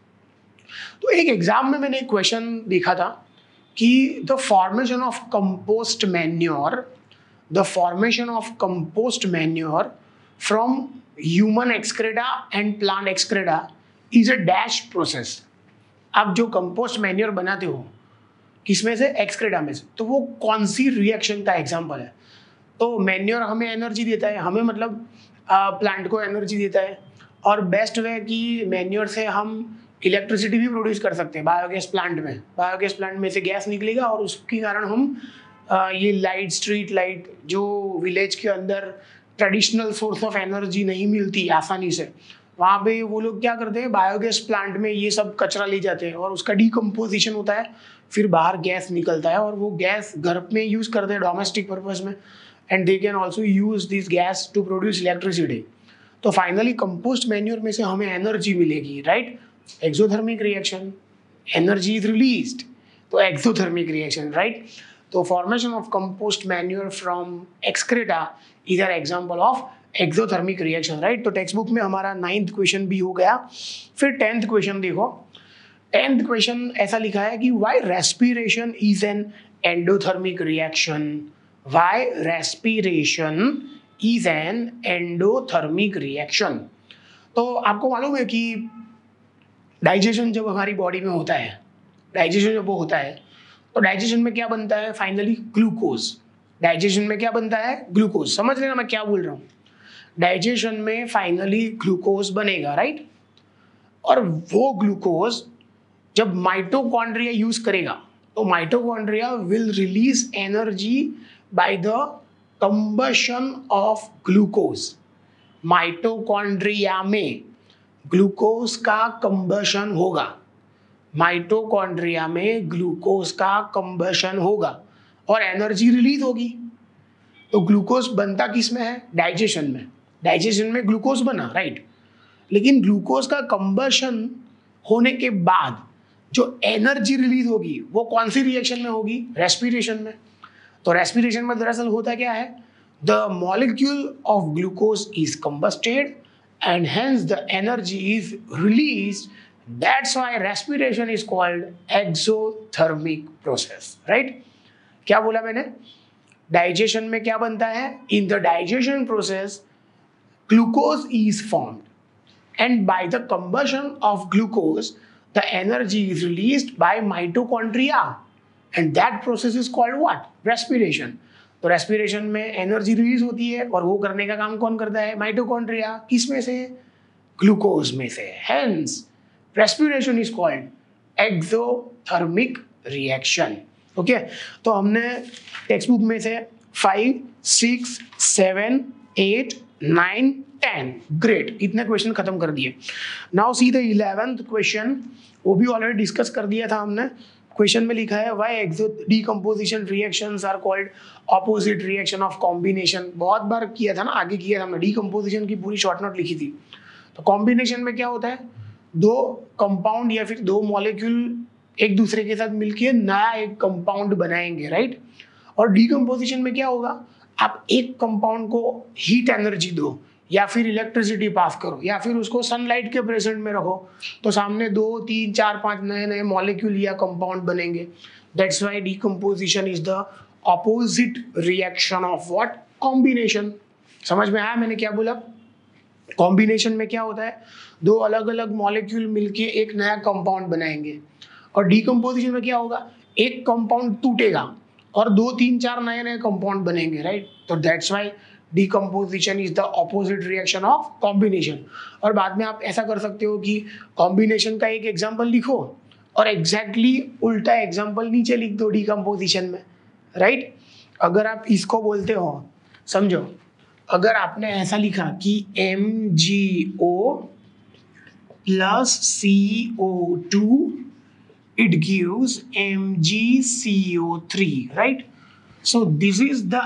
तो एक एग्जाम में मैंने एक क्वेश्चन देखा था कि the formation of compost manure, the formation of compost manure from human excreta and plant excreta is a dash process. आप जो कंपोस्ट मैन्योर बनाते हो किसमें से, एक्सक्रेटा में से, तो वो कौन सी रिएक्शन का एग्जाम्पल है। तो मैन्योर हमें एनर्जी देता है, हमें मतलब प्लांट को एनर्जी देता है, और बेस्ट वे कि मैन्योर से हम इलेक्ट्रिसिटी भी प्रोड्यूस कर सकते हैं बायोगैस प्लांट में। बायोगैस प्लांट में से गैस निकलेगा और उसके कारण हम ये लाइट, स्ट्रीट लाइट, जो विलेज के अंदर ट्रेडिशनल सोर्स ऑफ एनर्जी नहीं मिलती आसानी से, वहाँ पे वो लोग क्या करते हैं, बायोगैस प्लांट में ये सब कचरा ले जाते हैं और उसका डिकम्पोजिशन होता है, फिर बाहर गैस निकलता है, और वो गैस घर में यूज़ करते हैं डोमेस्टिक पर्पज में, and they can also use this gas to produce electricity. तो फाइनली कंपोस्ट मैन्योर में से हमें एनर्जी मिलेगी, right. Exothermic reaction, energy is released, तो एक्सोथर्मिक रिएक्शन, राइट। तो formation of compost manure from excreta is an example of exothermic reaction, right. तो text book में हमारा 9th क्वेश्चन भी हो गया। फिर 10th क्वेश्चन देखो। 10th क्वेश्चन ऐसा लिखा है कि why respiration is an endothermic reaction. Why respiration is an endothermic reaction. तो आपको मालूम है कि डाइजेशन जब हमारी बॉडी में होता है, डाइजेशन जब वो होता है, तो डाइजेशन में क्या बनता है, फाइनली ग्लूकोज। डाइजेशन में क्या बनता है, ग्लूकोज। समझ लेना मैं क्या बोल रहा हूँ। डाइजेशन में फाइनली ग्लूकोज बनेगा, राइट। और वो ग्लूकोज जब माइटोकॉन्ड्रिया यूज करेगा, तो mitochondria will release energy by the combustion of glucose. Mitochondria में ग्लूकोज का कंबशन होगा, माइटोकॉन्ड्रिया में ग्लूकोज का कंबशन होगा और एनर्जी रिलीज होगी। तो ग्लूकोज बनता किस में है, डाइजेशन में। डाइजेशन में ग्लूकोज बना, राइट। लेकिन ग्लूकोज का कंबशन होने के बाद जो एनर्जी रिलीज होगी वो कौन सी रिएक्शन में होगी, रेस्पिरेशन में। तो रेस्पिरेशन में दरअसल होता क्या है, the molecule of glucose is combusted and hence the energy is released. That's why respiration is called exothermic process, right? क्या बोला मैंने? डाइजेशन में क्या बनता है? In the digestion process glucose is formed, and by the combustion of glucose the energy is released by mitochondria, and that process is called what? Respiration. तो respiration में energy release होती है और वो करने का काम कौन करता है? माइटोकॉन्ड्रिया. किस में से? ग्लूकोज में से. Hence respiration is called exothermic reaction. Okay, तो हमने टेक्स्ट बुक में से 5, 6, 7, 8, 9, 10 ग्रेट, इतने क्वेश्चन खत्म कर दिए. Now see the 11th question. वो भी ऑलरेडी डिस्कस कर दिया था हमने. क्वेश्चन में लिखा है why decomposition reactions are called opposite reaction of combination. बहुत बार किया था ना, आगे किया था हमने. डीकम्पोजिशन की पूरी शॉर्ट नोट लिखी थी. तो कॉम्बिनेशन में क्या होता है? दो कंपाउंड या फिर दो मॉलिक्यूल एक दूसरे के साथ मिलकर नया एक कंपाउंड बनाएंगे, राइट? और डीकम्पोजिशन में क्या होगा? आप एक कंपाउंड को हीट एनर्जी दो या फिर इलेक्ट्रिसिटी पास करो या फिर उसको सनलाइट के प्रेजेंट में रखो, तो सामने 2, 3, 4, 5 नए नए मॉलिक्यूल या कंपाउंड बनेंगे. That's why decomposition is the opposite reaction of what? Combination. समझ में आया मैंने क्या बोला? कॉम्बिनेशन में क्या होता है? दो अलग अलग मॉलिक्यूल मिलके एक नया कंपाउंड बनाएंगे. और डीकम्पोजिशन में क्या होगा? एक कंपाउंड टूटेगा और 2, 3, 4 नए नए कंपाउंड बनेंगे, राइट? तो that's why decomposition is the opposite reaction of combination. और बाद में आप ऐसा कर सकते हो कि कॉम्बिनेशन का एक एग्जाम्पल लिखो और एग्जैक्टली उल्टा एग्जाम्पल नीचे लिख दो डीकम्पोजिशन में, राइट? अगर आप इसको बोलते हो, समझो, अगर आपने ऐसा लिखा कि MgO plus CO2 it gives MgCO3, right? So this is the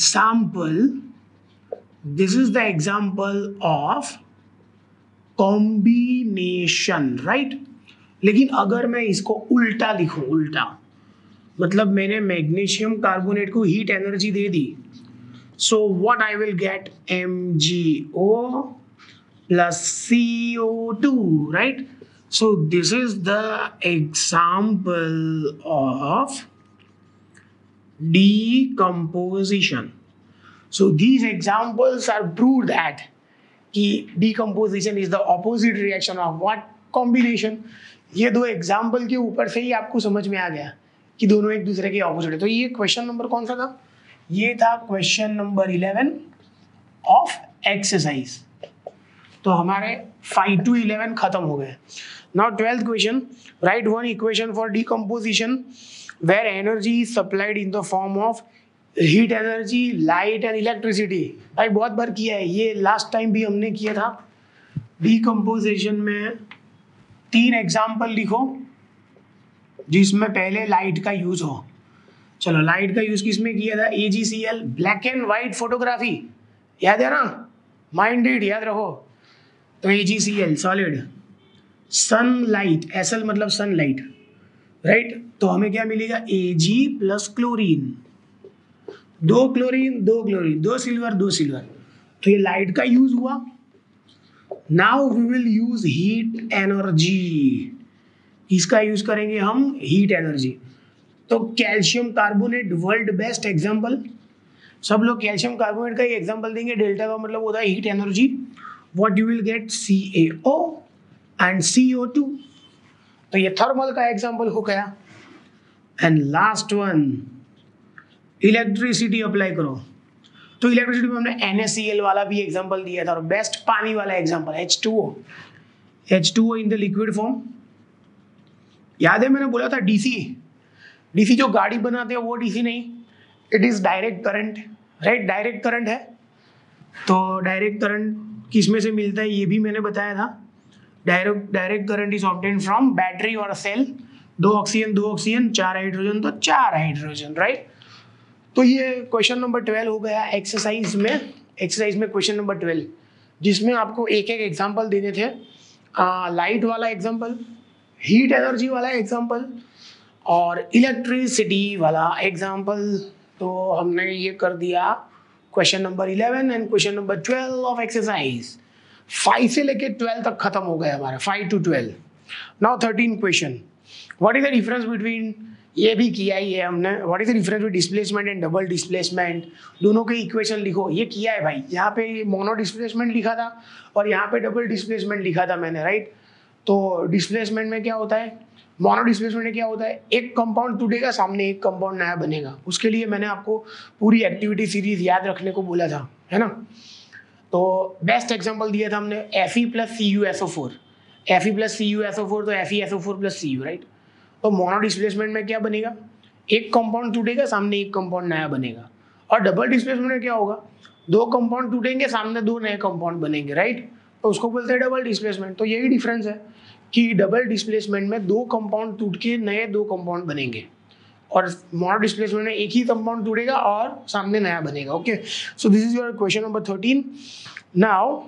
example of combination, right? लेकिन अगर मैं इसको उल्टा लिखूं, उल्टा मतलब मैंने मैग्नीशियम कार्बोनेट को हीट एनर्जी दे दी, so what I will get? MgO plus CO2, right? So this is the example of decomposition. So these examples are proved that कि decomposition is the opposite reaction of what? Combination. ये दो example के ऊपर से ही आपको समझ में आ गया कि दोनों एक दूसरे के ऑपोजिट है. तो ये क्वेश्चन नंबर कौन सा था? ये था क्वेश्चन नंबर 11 ऑफ एक्सरसाइज. तो हमारे 5 to 11 खत्म हो गए. Now 12th question. Write one equation for decomposition where energy is supplied in the form of heat energy, light and electricity. भाई बहुत बार किया है ये, लास्ट टाइम भी हमने किया था. डीकम्पोजिशन में 3 एग्जाम्पल लिखो जिसमें पहले लाइट का यूज हो. चलो, लाइट का यूज किसमें किया था? AgCl, black and white photography. याद है ना? माइंडेड याद रखो. तो AgCl सॉलिड, सनलाइट, SL मतलब सनलाइट, राइट? तो हमें क्या मिलेगा? Ag plus chlorine. 2 chlorine, 2 chlorine, 2 silver, 2 silver. तो ये लाइट का यूज हुआ. Now we will use heat energy. इसका यूज करेंगे हम हीट एनर्जी. तो calcium carbonate world best example. सब लोग कैल्शियम कार्बोनेट का ही एग्जांपल देंगे. डेल्टा का मतलब होता है heat energy. What you will get? CaO and CO2. तो ये थर्मल का एग्जांपल हो गया. And last one, electricity apply करो. तो इलेक्ट्रिसिटी में हमने NaCl वाला भी एग्जांपल दिया था और बेस्ट पानी वाला example H2O in the liquid form. याद है मैंने बोला था डीसी जो गाड़ी बनाते हैं वो डीसी नहीं, it is direct current, right? Direct current है. तो डायरेक्ट करंट किस में से मिलता है ये भी मैंने बताया था. Direct current is obtained from battery और सेल. 2 ऑक्सीजन 4 हाइड्रोजन, तो 4 हाइड्रोजन, राइट? तो ये क्वेश्चन नंबर 12 हो गया एक्सरसाइज में क्वेश्चन नंबर 12, जिसमें आपको एक एक एग्जांपल देने थे. लाइट वाला एग्जांपल, हीट एनर्जी वाला एग्जांपल और इलेक्ट्रिसिटी वाला एग्जांपल. तो हमने ये कर दिया question number 11 and question number 12 of exercise. 5 से लेके 12 तक खत्म हो गया हमारा, 5 to 12। Now 13 question, what is the difference between, ये भी किया ही है हमने, what is the difference between displacement and double displacement, दोनों के इक्वेशन लिखो, ये किया है भाई। यहाँ पे मोनो डिस्प्लेसमेंट लिखा था और यहाँ पे डबल डिस्प्लेसमेंट लिखा था मैंने, राइट। तो डिस्प्लेसमेंट में क्या होता है, मोनो डिस्प्लेसमेंट में क्या होता है, एक कंपाउंड टूटेगा, सामने एक कंपाउंड नया बनेगा। उसके लिए मैंने आपको पूरी एक्टिविटी सीरीज याद रखने को बोला था, है ना। तो बेस्ट एग्जांपल दिया था हमने Fe plus CuSO4, Fe plus CuSO4, तो FeSO4 प्लस Cu, राइट। तो मोनो डिस्प्लेसमेंट में क्या बनेगा, एक कंपाउंड टूटेगा, सामने एक कंपाउंड नया बनेगा। और डबल डिस्प्लेसमेंट में क्या होगा, दो कंपाउंड टूटेंगे, सामने दो नए कंपाउंड बनेंगे, राइट। तो उसको बोलते हैं डबल डिस्प्लेसमेंट। तो यही डिफरेंस है कि डबल डिस्प्लेसमेंट में दो कंपाउंड टूट के नए दो कंपाउंड बनेंगे, और मोनो डिस्प्लेसमेंट में एक ही कंपाउंड टूटेगा और सामने नया बनेगा। Okay, so this is your question number 13। Now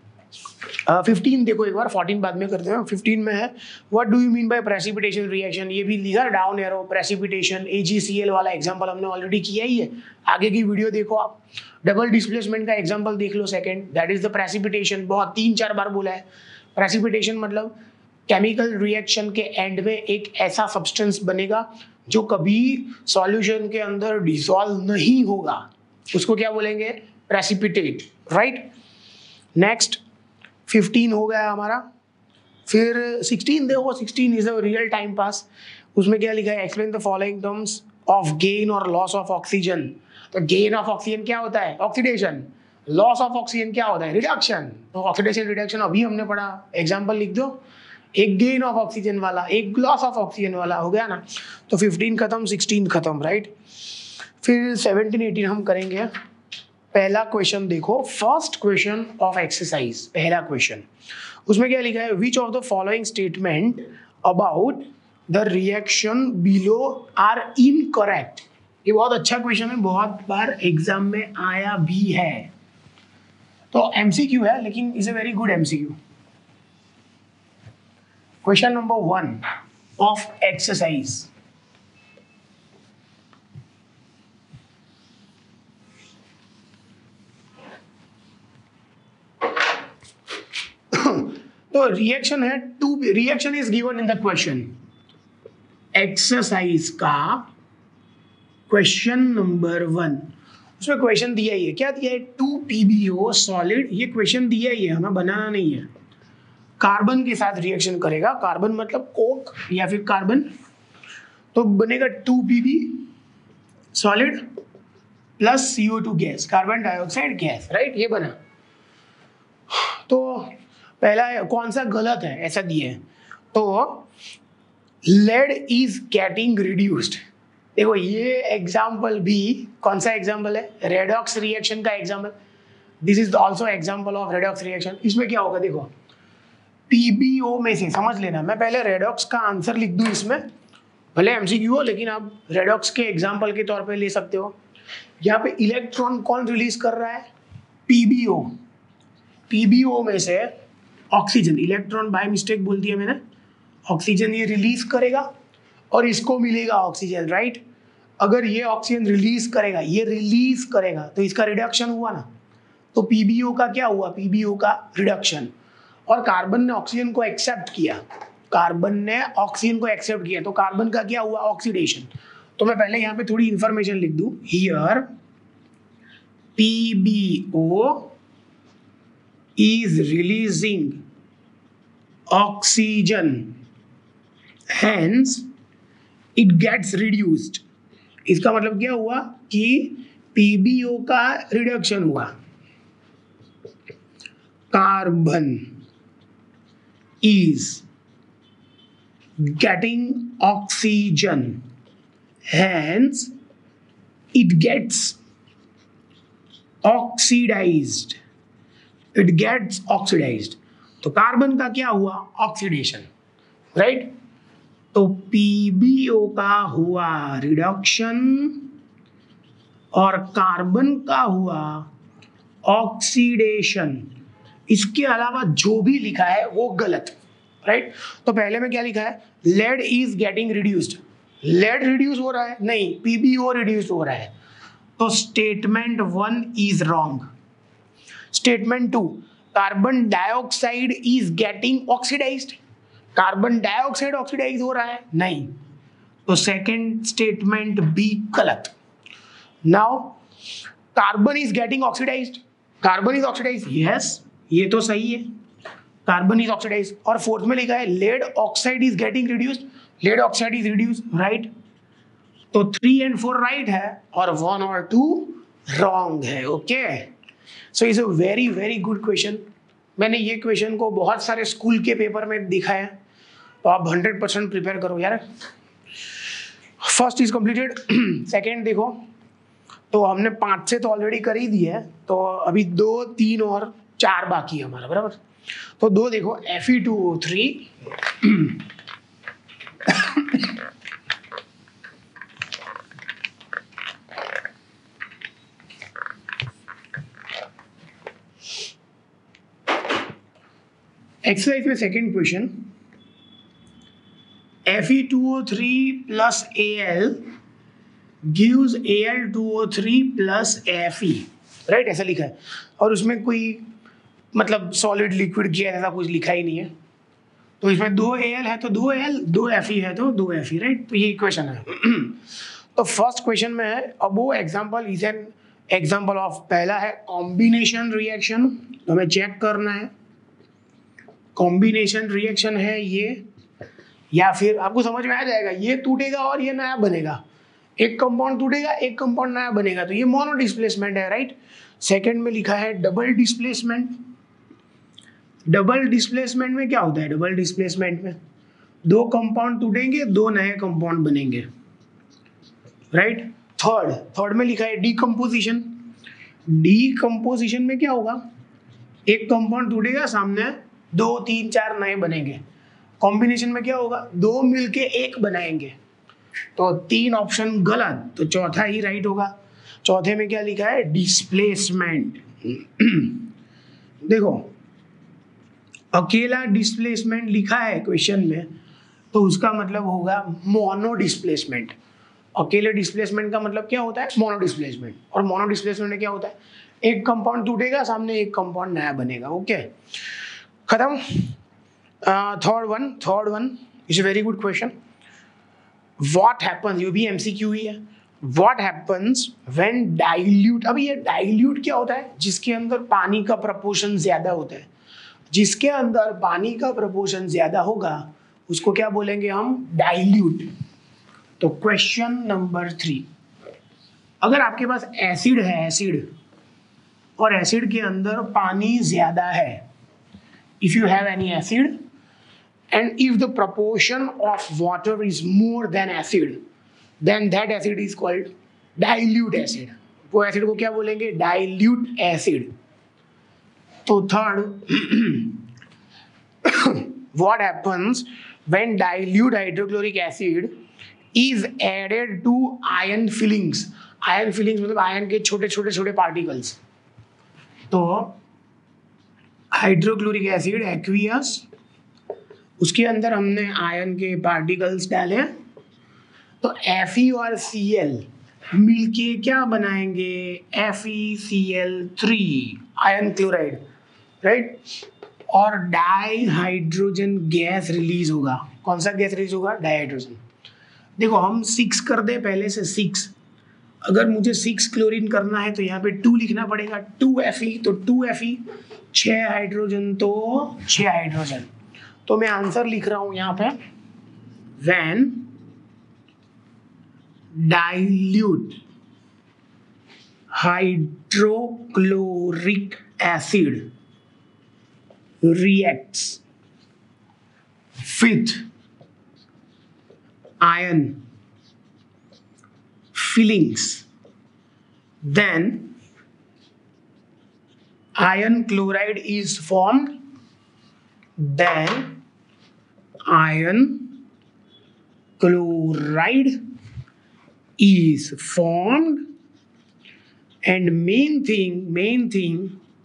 15 देखो एक बार, 14 बाद में करते हैं। 15 में है what do you mean by precipitation reaction, ये भी लिखा डाउन एरो, प्रेसिपिटेशन AgCl वाला एग्जांपल हमने ऑलरेडी किया ही है, आगे की वीडियो देखो आप। डबल डिस्प्लेसमेंट का एग्जांपल देख लो second, that is the precipitation, बहुत 3-4 बार बोला है। प्रेसिपिटेशन मतलब केमिकल रिएक्शन के एंड में एक ऐसा सब्सटेंस बनेगा जो कभी सॉल्यूशन के अंदर डिसॉल्व नहीं होगा, उसको क्या बोलेंगे, प्रेसिपिटेट, राइट। नेक्स्ट 15 हो गया हमारा। फिर 16 देखो, 16 is a real time pass. उसमें क्या लिखा है, explain the following terms of gain और लॉस ऑफ ऑक्सीजन। तो गेन ऑफ ऑक्सीजन क्या होता है, ऑक्सीडेशन। लॉस ऑफ ऑक्सीजन क्या होता है, रिडक्शन। तो ऑक्सीडेशन रिडक्शन अभी हमने पढ़ा, एग्जाम्पल लिख दो, एक गेन ऑफ ऑक्सीजन वाला, एक लॉस ऑफ ऑक्सीजन वाला, हो गया ना। तो 15 खत्म, 16 खत्म, राइट। फिर 17 18 हम करेंगे। पहला क्वेश्चन देखो, फर्स्ट क्वेश्चन ऑफ एक्सरसाइज, पहला क्वेश्चन, उसमें क्या लिखा है, which of the following statement about the reaction below are incorrect. ये बहुत अच्छा क्वेश्चन है, बहुत बार एग्जाम में आया भी है। तो MCQ है, लेकिन is a very good MCQ। Question number 1 of exercise, तो रिएक्शन है two, reaction is given in the question. Exercise का क्वेश्चन नंबर 1, उसमें क्वेश्चन दिया ही है, क्या दिया है, 2PbO सॉलिड, ये क्वेश्चन दिया ही है, हमें बनाना नहीं है। कार्बन के साथ रिएक्शन करेगा, कार्बन मतलब कोक या फिर कार्बन, तो बनेगा 2Pb solid plus CO2 gas, carbon dioxide gas, right, ये बना। तो पहला कौन सा गलत है, ऐसा दिया है, तो लेड इज गेटिंग रिड्यूस्ड। देखो ये एग्जाम्पल भी कौन सा एग्जाम्पल है, रेडॉक्स रिएक्शन का example. This is also example of redox reaction. इसमें क्या होगा, देखो PbO में से, समझ लेना, मैं पहले रेडॉक्स का आंसर लिख दूं इसमें, भले MCQ हो, लेकिन आप रेडॉक्स के एग्जाम्पल के तौर पे ले सकते हो। यहाँ पे इलेक्ट्रॉन कौन रिलीज कर रहा है, PbO। PbO में से ऑक्सीजन, इलेक्ट्रॉन बाय मिस्टेक बोल दिया मैंने, ऑक्सीजन ये रिलीज करेगा और इसको मिलेगा ऑक्सीजन, राइट। अगर ये ऑक्सीजन रिलीज करेगा, ये रिलीज करेगा, तो इसका रिडक्शन हुआ ना, तो PbO का क्या हुआ, PbO का रिडक्शन। और कार्बन ने ऑक्सीजन को एक्सेप्ट किया, कार्बन ने ऑक्सीजन को एक्सेप्ट किया, तो कार्बन का क्या हुआ, ऑक्सीडेशन। तो मैं पहले यहाँ पे थोड़ी इंफॉर्मेशन लिख दूं, here PbO is releasing oxygen, hence it gets reduced। इसका मतलब क्या हुआ कि PbO का रिडक्शन हुआ, carbon is getting oxygen, hence it gets oxidized, it gets oxidized। तो कार्बन का क्या हुआ, ऑक्सीडेशन, राइट। तो PbO का हुआ रिडक्शन और कार्बन का हुआ ऑक्सीडेशन। इसके अलावा जो भी लिखा है वो गलत, राइट। तो पहले में क्या लिखा है, lead is getting reduced, lead reduce हो रहा है, नहीं, PbO रिड्यूस हो रहा है। तो statement 1 is wrong. Statement 2, carbon dioxide is getting oxidized, carbon dioxide oxidize हो रहा है नहीं, तो सेकंड स्टेटमेंट बी गलत। Now carbon is getting oxidized, carbon is oxidized, yes ये तो सही है, कार्बन इज ऑक्सीडाइज्ड। और फोर्थ में लिखा है lead oxide is getting reduced, lead oxide is reduced, right. तो 3 and 4 राइट है और 1 और 2 रॉन्ग है। Okay, so is a very very good question. मैंने ये क्वेश्चन को बहुत सारे स्कूल के पेपर में दिखा है, तो आप 100% प्रिपेयर करो यार। First is completed. सेकेंड देखो, तो हमने 5 से तो ऑलरेडी कर ही दिया है, तो अभी 2, 3 और 4 बाकी है हमारा, बराबर। तो 2 देखो, Fe2O3 एक्सरसाइज में second question, Fe2O3 plus Al gives Al2O3 plus Fe, right, ऐसा लिखा है। और उसमें कोई मतलब सॉलिड लिक्विड गैस ऐसा कुछ लिखा ही नहीं है, तो इसमें 2 Al है तो 2 Al, 2 Fe है तो 2 Fe, राइट। तो ये इक्वेशन है। तो फर्स्ट क्वेश्चन में है, अब वो example is an example of, पहला है कॉम्बिनेशन रिएक्शन, तो हमें चेक करना है कॉम्बिनेशन रिएक्शन है ये, या फिर आपको समझ में आ जाएगा ये टूटेगा और ये नया बनेगा, एक कंपाउंड टूटेगा एक कंपाउंड नया बनेगा, तो ये मोनो डिस्प्लेसमेंट है, राइट। सेकंड में लिखा है डबल डिस्प्लेसमेंट। डबल डिस्प्लेसमेंट में क्या होता है, डबल डिस्प्लेसमेंट में 2 कंपाउंड टूटेंगे 2 नए कंपाउंड बनेंगे, राइट। थर्ड में लिखा है डीकम्पोजिशन। डीकम्पोजिशन में क्या होगा, एक कंपाउंड टूटेगा सामने 2, 3, 4 नए बनेंगे। कॉम्बिनेशन में क्या होगा, 2 मिलके एक बनाएंगे, तो 3 ऑप्शन गलत, तो चौथा ही राइट होगा। चौथे में क्या लिखा है, डिस्प्लेसमेंट। देखो अकेला डिस्प्लेसमेंट लिखा है क्वेश्चन में, तो उसका मतलब होगा मोनो डिस्प्लेसमेंट। अकेले डिस्प्लेसमेंट का मतलब क्या होता है, मोनो डिस्प्लेसमेंट। और मोनो डिस्प्लेसमेंट में क्या होता है, एक कंपाउंड टूटेगा सामने एक कंपाउंड नया बनेगा। ओके, खत्म। Third one is a very good question. What happens, ये भी एमसीक्यू ही है। व्हाट हैपन्स व्हेन डाइल्यूट, अभी ये डाइल्यूट क्या होता है, जिसके अंदर पानी का प्रपोर्शन ज्यादा होता है, जिसके अंदर पानी का प्रपोर्शन ज्यादा होगा उसको क्या बोलेंगे हम, डाइल्यूट। तो क्वेश्चन नंबर 3, अगर आपके पास एसिड है, एसिड, और एसिड के अंदर पानी ज्यादा है, if you have any acid and if the proportion of water is more than acid, then that acid is called dilute acid. वो एसिड को क्या बोलेंगे, dilute acid. तो third, what happens when dilute hydrochloric acid is added to iron fillings? Iron fillings मतलब iron के छोटे छोटे छोटे पार्टिकल्स। तो हाइड्रोक्लोरिक एसिड एक्वियस, उसके अंदर हमने आयन के पार्टिकल्स डाले, तो Fe और Cl मिलके क्या बनाएंगे, FeCl3 आयन क्लोराइड, राइट। और डाई हाइड्रोजन गैस रिलीज होगा। कौन सा गैस रिलीज होगा, डाइहाइड्रोजन। देखो हम 6 कर दे पहले से 6, अगर मुझे 6 क्लोरीन करना है तो यहाँ पे 2 लिखना पड़ेगा, 2Fe, तो 2Fe 6 हाइड्रोजन, तो 6 हाइड्रोजन। तो मैं आंसर लिख रहा हूं यहाँ पे, when dilute hydrochloric acid reacts with iron fillings, then iron chloride is formed, then iron chloride is formed, and main thing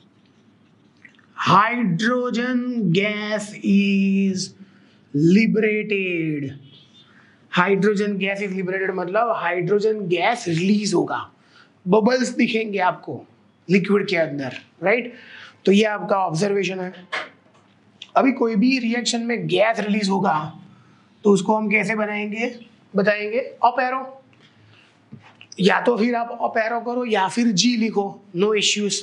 hydrogen gas is liberated. Hydrogen gas is liberated मतलब hydrogen gas release होगा, bubbles दिखेंगे आपको liquid के अंदर, right. तो ये आपका observation है। अभी कोई भी रिएक्शन में गैस रिलीज होगा तो उसको हम कैसे बताएंगे अप एरो, या तो फिर आप अप एरो करो या फिर जी लिखो, नो इश्यूज।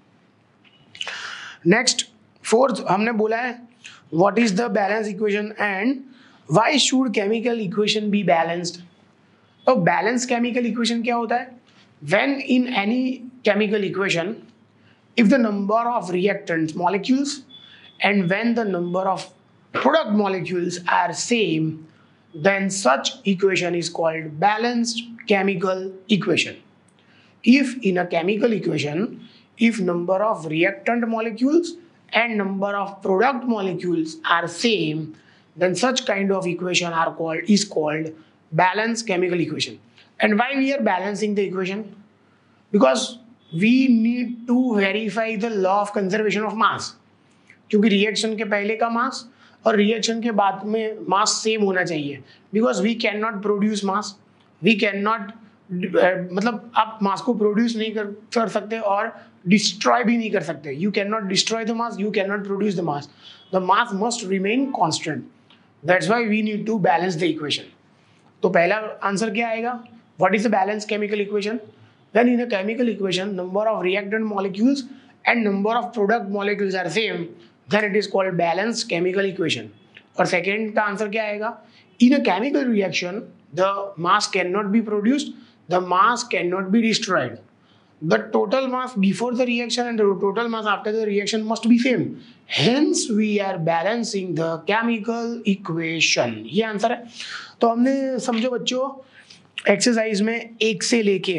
नेक्स्ट फोर्थ हमने बोला है what is the balance equation and why should chemical equation be balanced. तो बैलेंस केमिकल इक्वेशन क्या होता है? When in any chemical equation if the number of reactant molecules and when the number of product molecules are same, then such equation is called balanced chemical equation. If in a chemical equation, if number of reactant molecules and number of product molecules are same, then such kind of equation is called balanced chemical equation. And why we are balancing the equation? Because we need to verify the law of conservation of mass. क्योंकि reaction के पहले का मास और reaction के बाद में मास same होना चाहिए, because we can not produce mass, we can not मतलब आप मास को प्रोड्यूस नहीं कर सकते और डिस्ट्रॉय भी नहीं कर सकते। You can not destroy the mass, you can not produce the mass, the mass must remain constant. That's why we need to balance the equation. तो पहला आंसर क्या आएगा? What is the balance chemical equation? When in a chemical equation, number of reactant molecules and number of product molecules are same, then it is called balanced chemical equation. और second का answer क्या आएगा? In a chemical reaction, the mass cannot be produced, the mass cannot be destroyed. The total mass before the reaction and the total mass after the reaction must be same. Hence, we are balancing the chemical equation. ये answer है। तो हमने समझो बच्चों exercise में 1 से लेके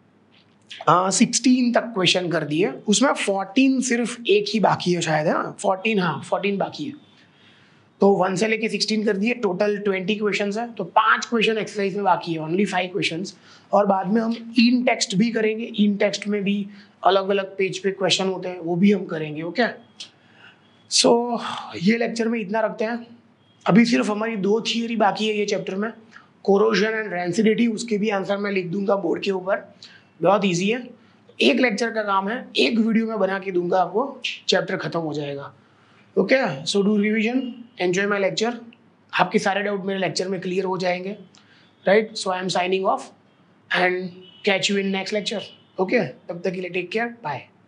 16 तक क्वेश्चन कर दिए, उसमें 14 सिर्फ एक ही बाकी है शायद, है ना? 14 बाकी है। तो 1 से लेके 16 कर दिए, टोटल 20 क्वेश्चन है। तो 5 क्वेश्चन एक्सरसाइज में बाकी है, ओनली 5 क्वेश्चन। और बाद में हम इन टेक्स्ट भी करेंगे, इन टेक्स्ट में भी अलग अलग पेज पे क्वेश्चन होते हैं, वो भी हम करेंगे। ओके, सो ये लेक्चर में इतना रखते हैं। अभी सिर्फ हमारी 2 थियरी बाकी है ये चैप्टर में, कोरोजन एंड रेंसिडिटी, उसके भी आंसर मैं लिख दूंगा बोर्ड के ऊपर, बहुत इजी है। एक लेक्चर का काम है, एक वीडियो में बना के दूंगा आपको, चैप्टर खत्म हो जाएगा। Okay, so do revision, enjoy my lecture. आपके सारे डाउट मेरे लेक्चर में क्लियर हो जाएंगे, right? So I am signing off and catch you in next lecture. Okay, तब तक के लिए टेक केयर, बाय।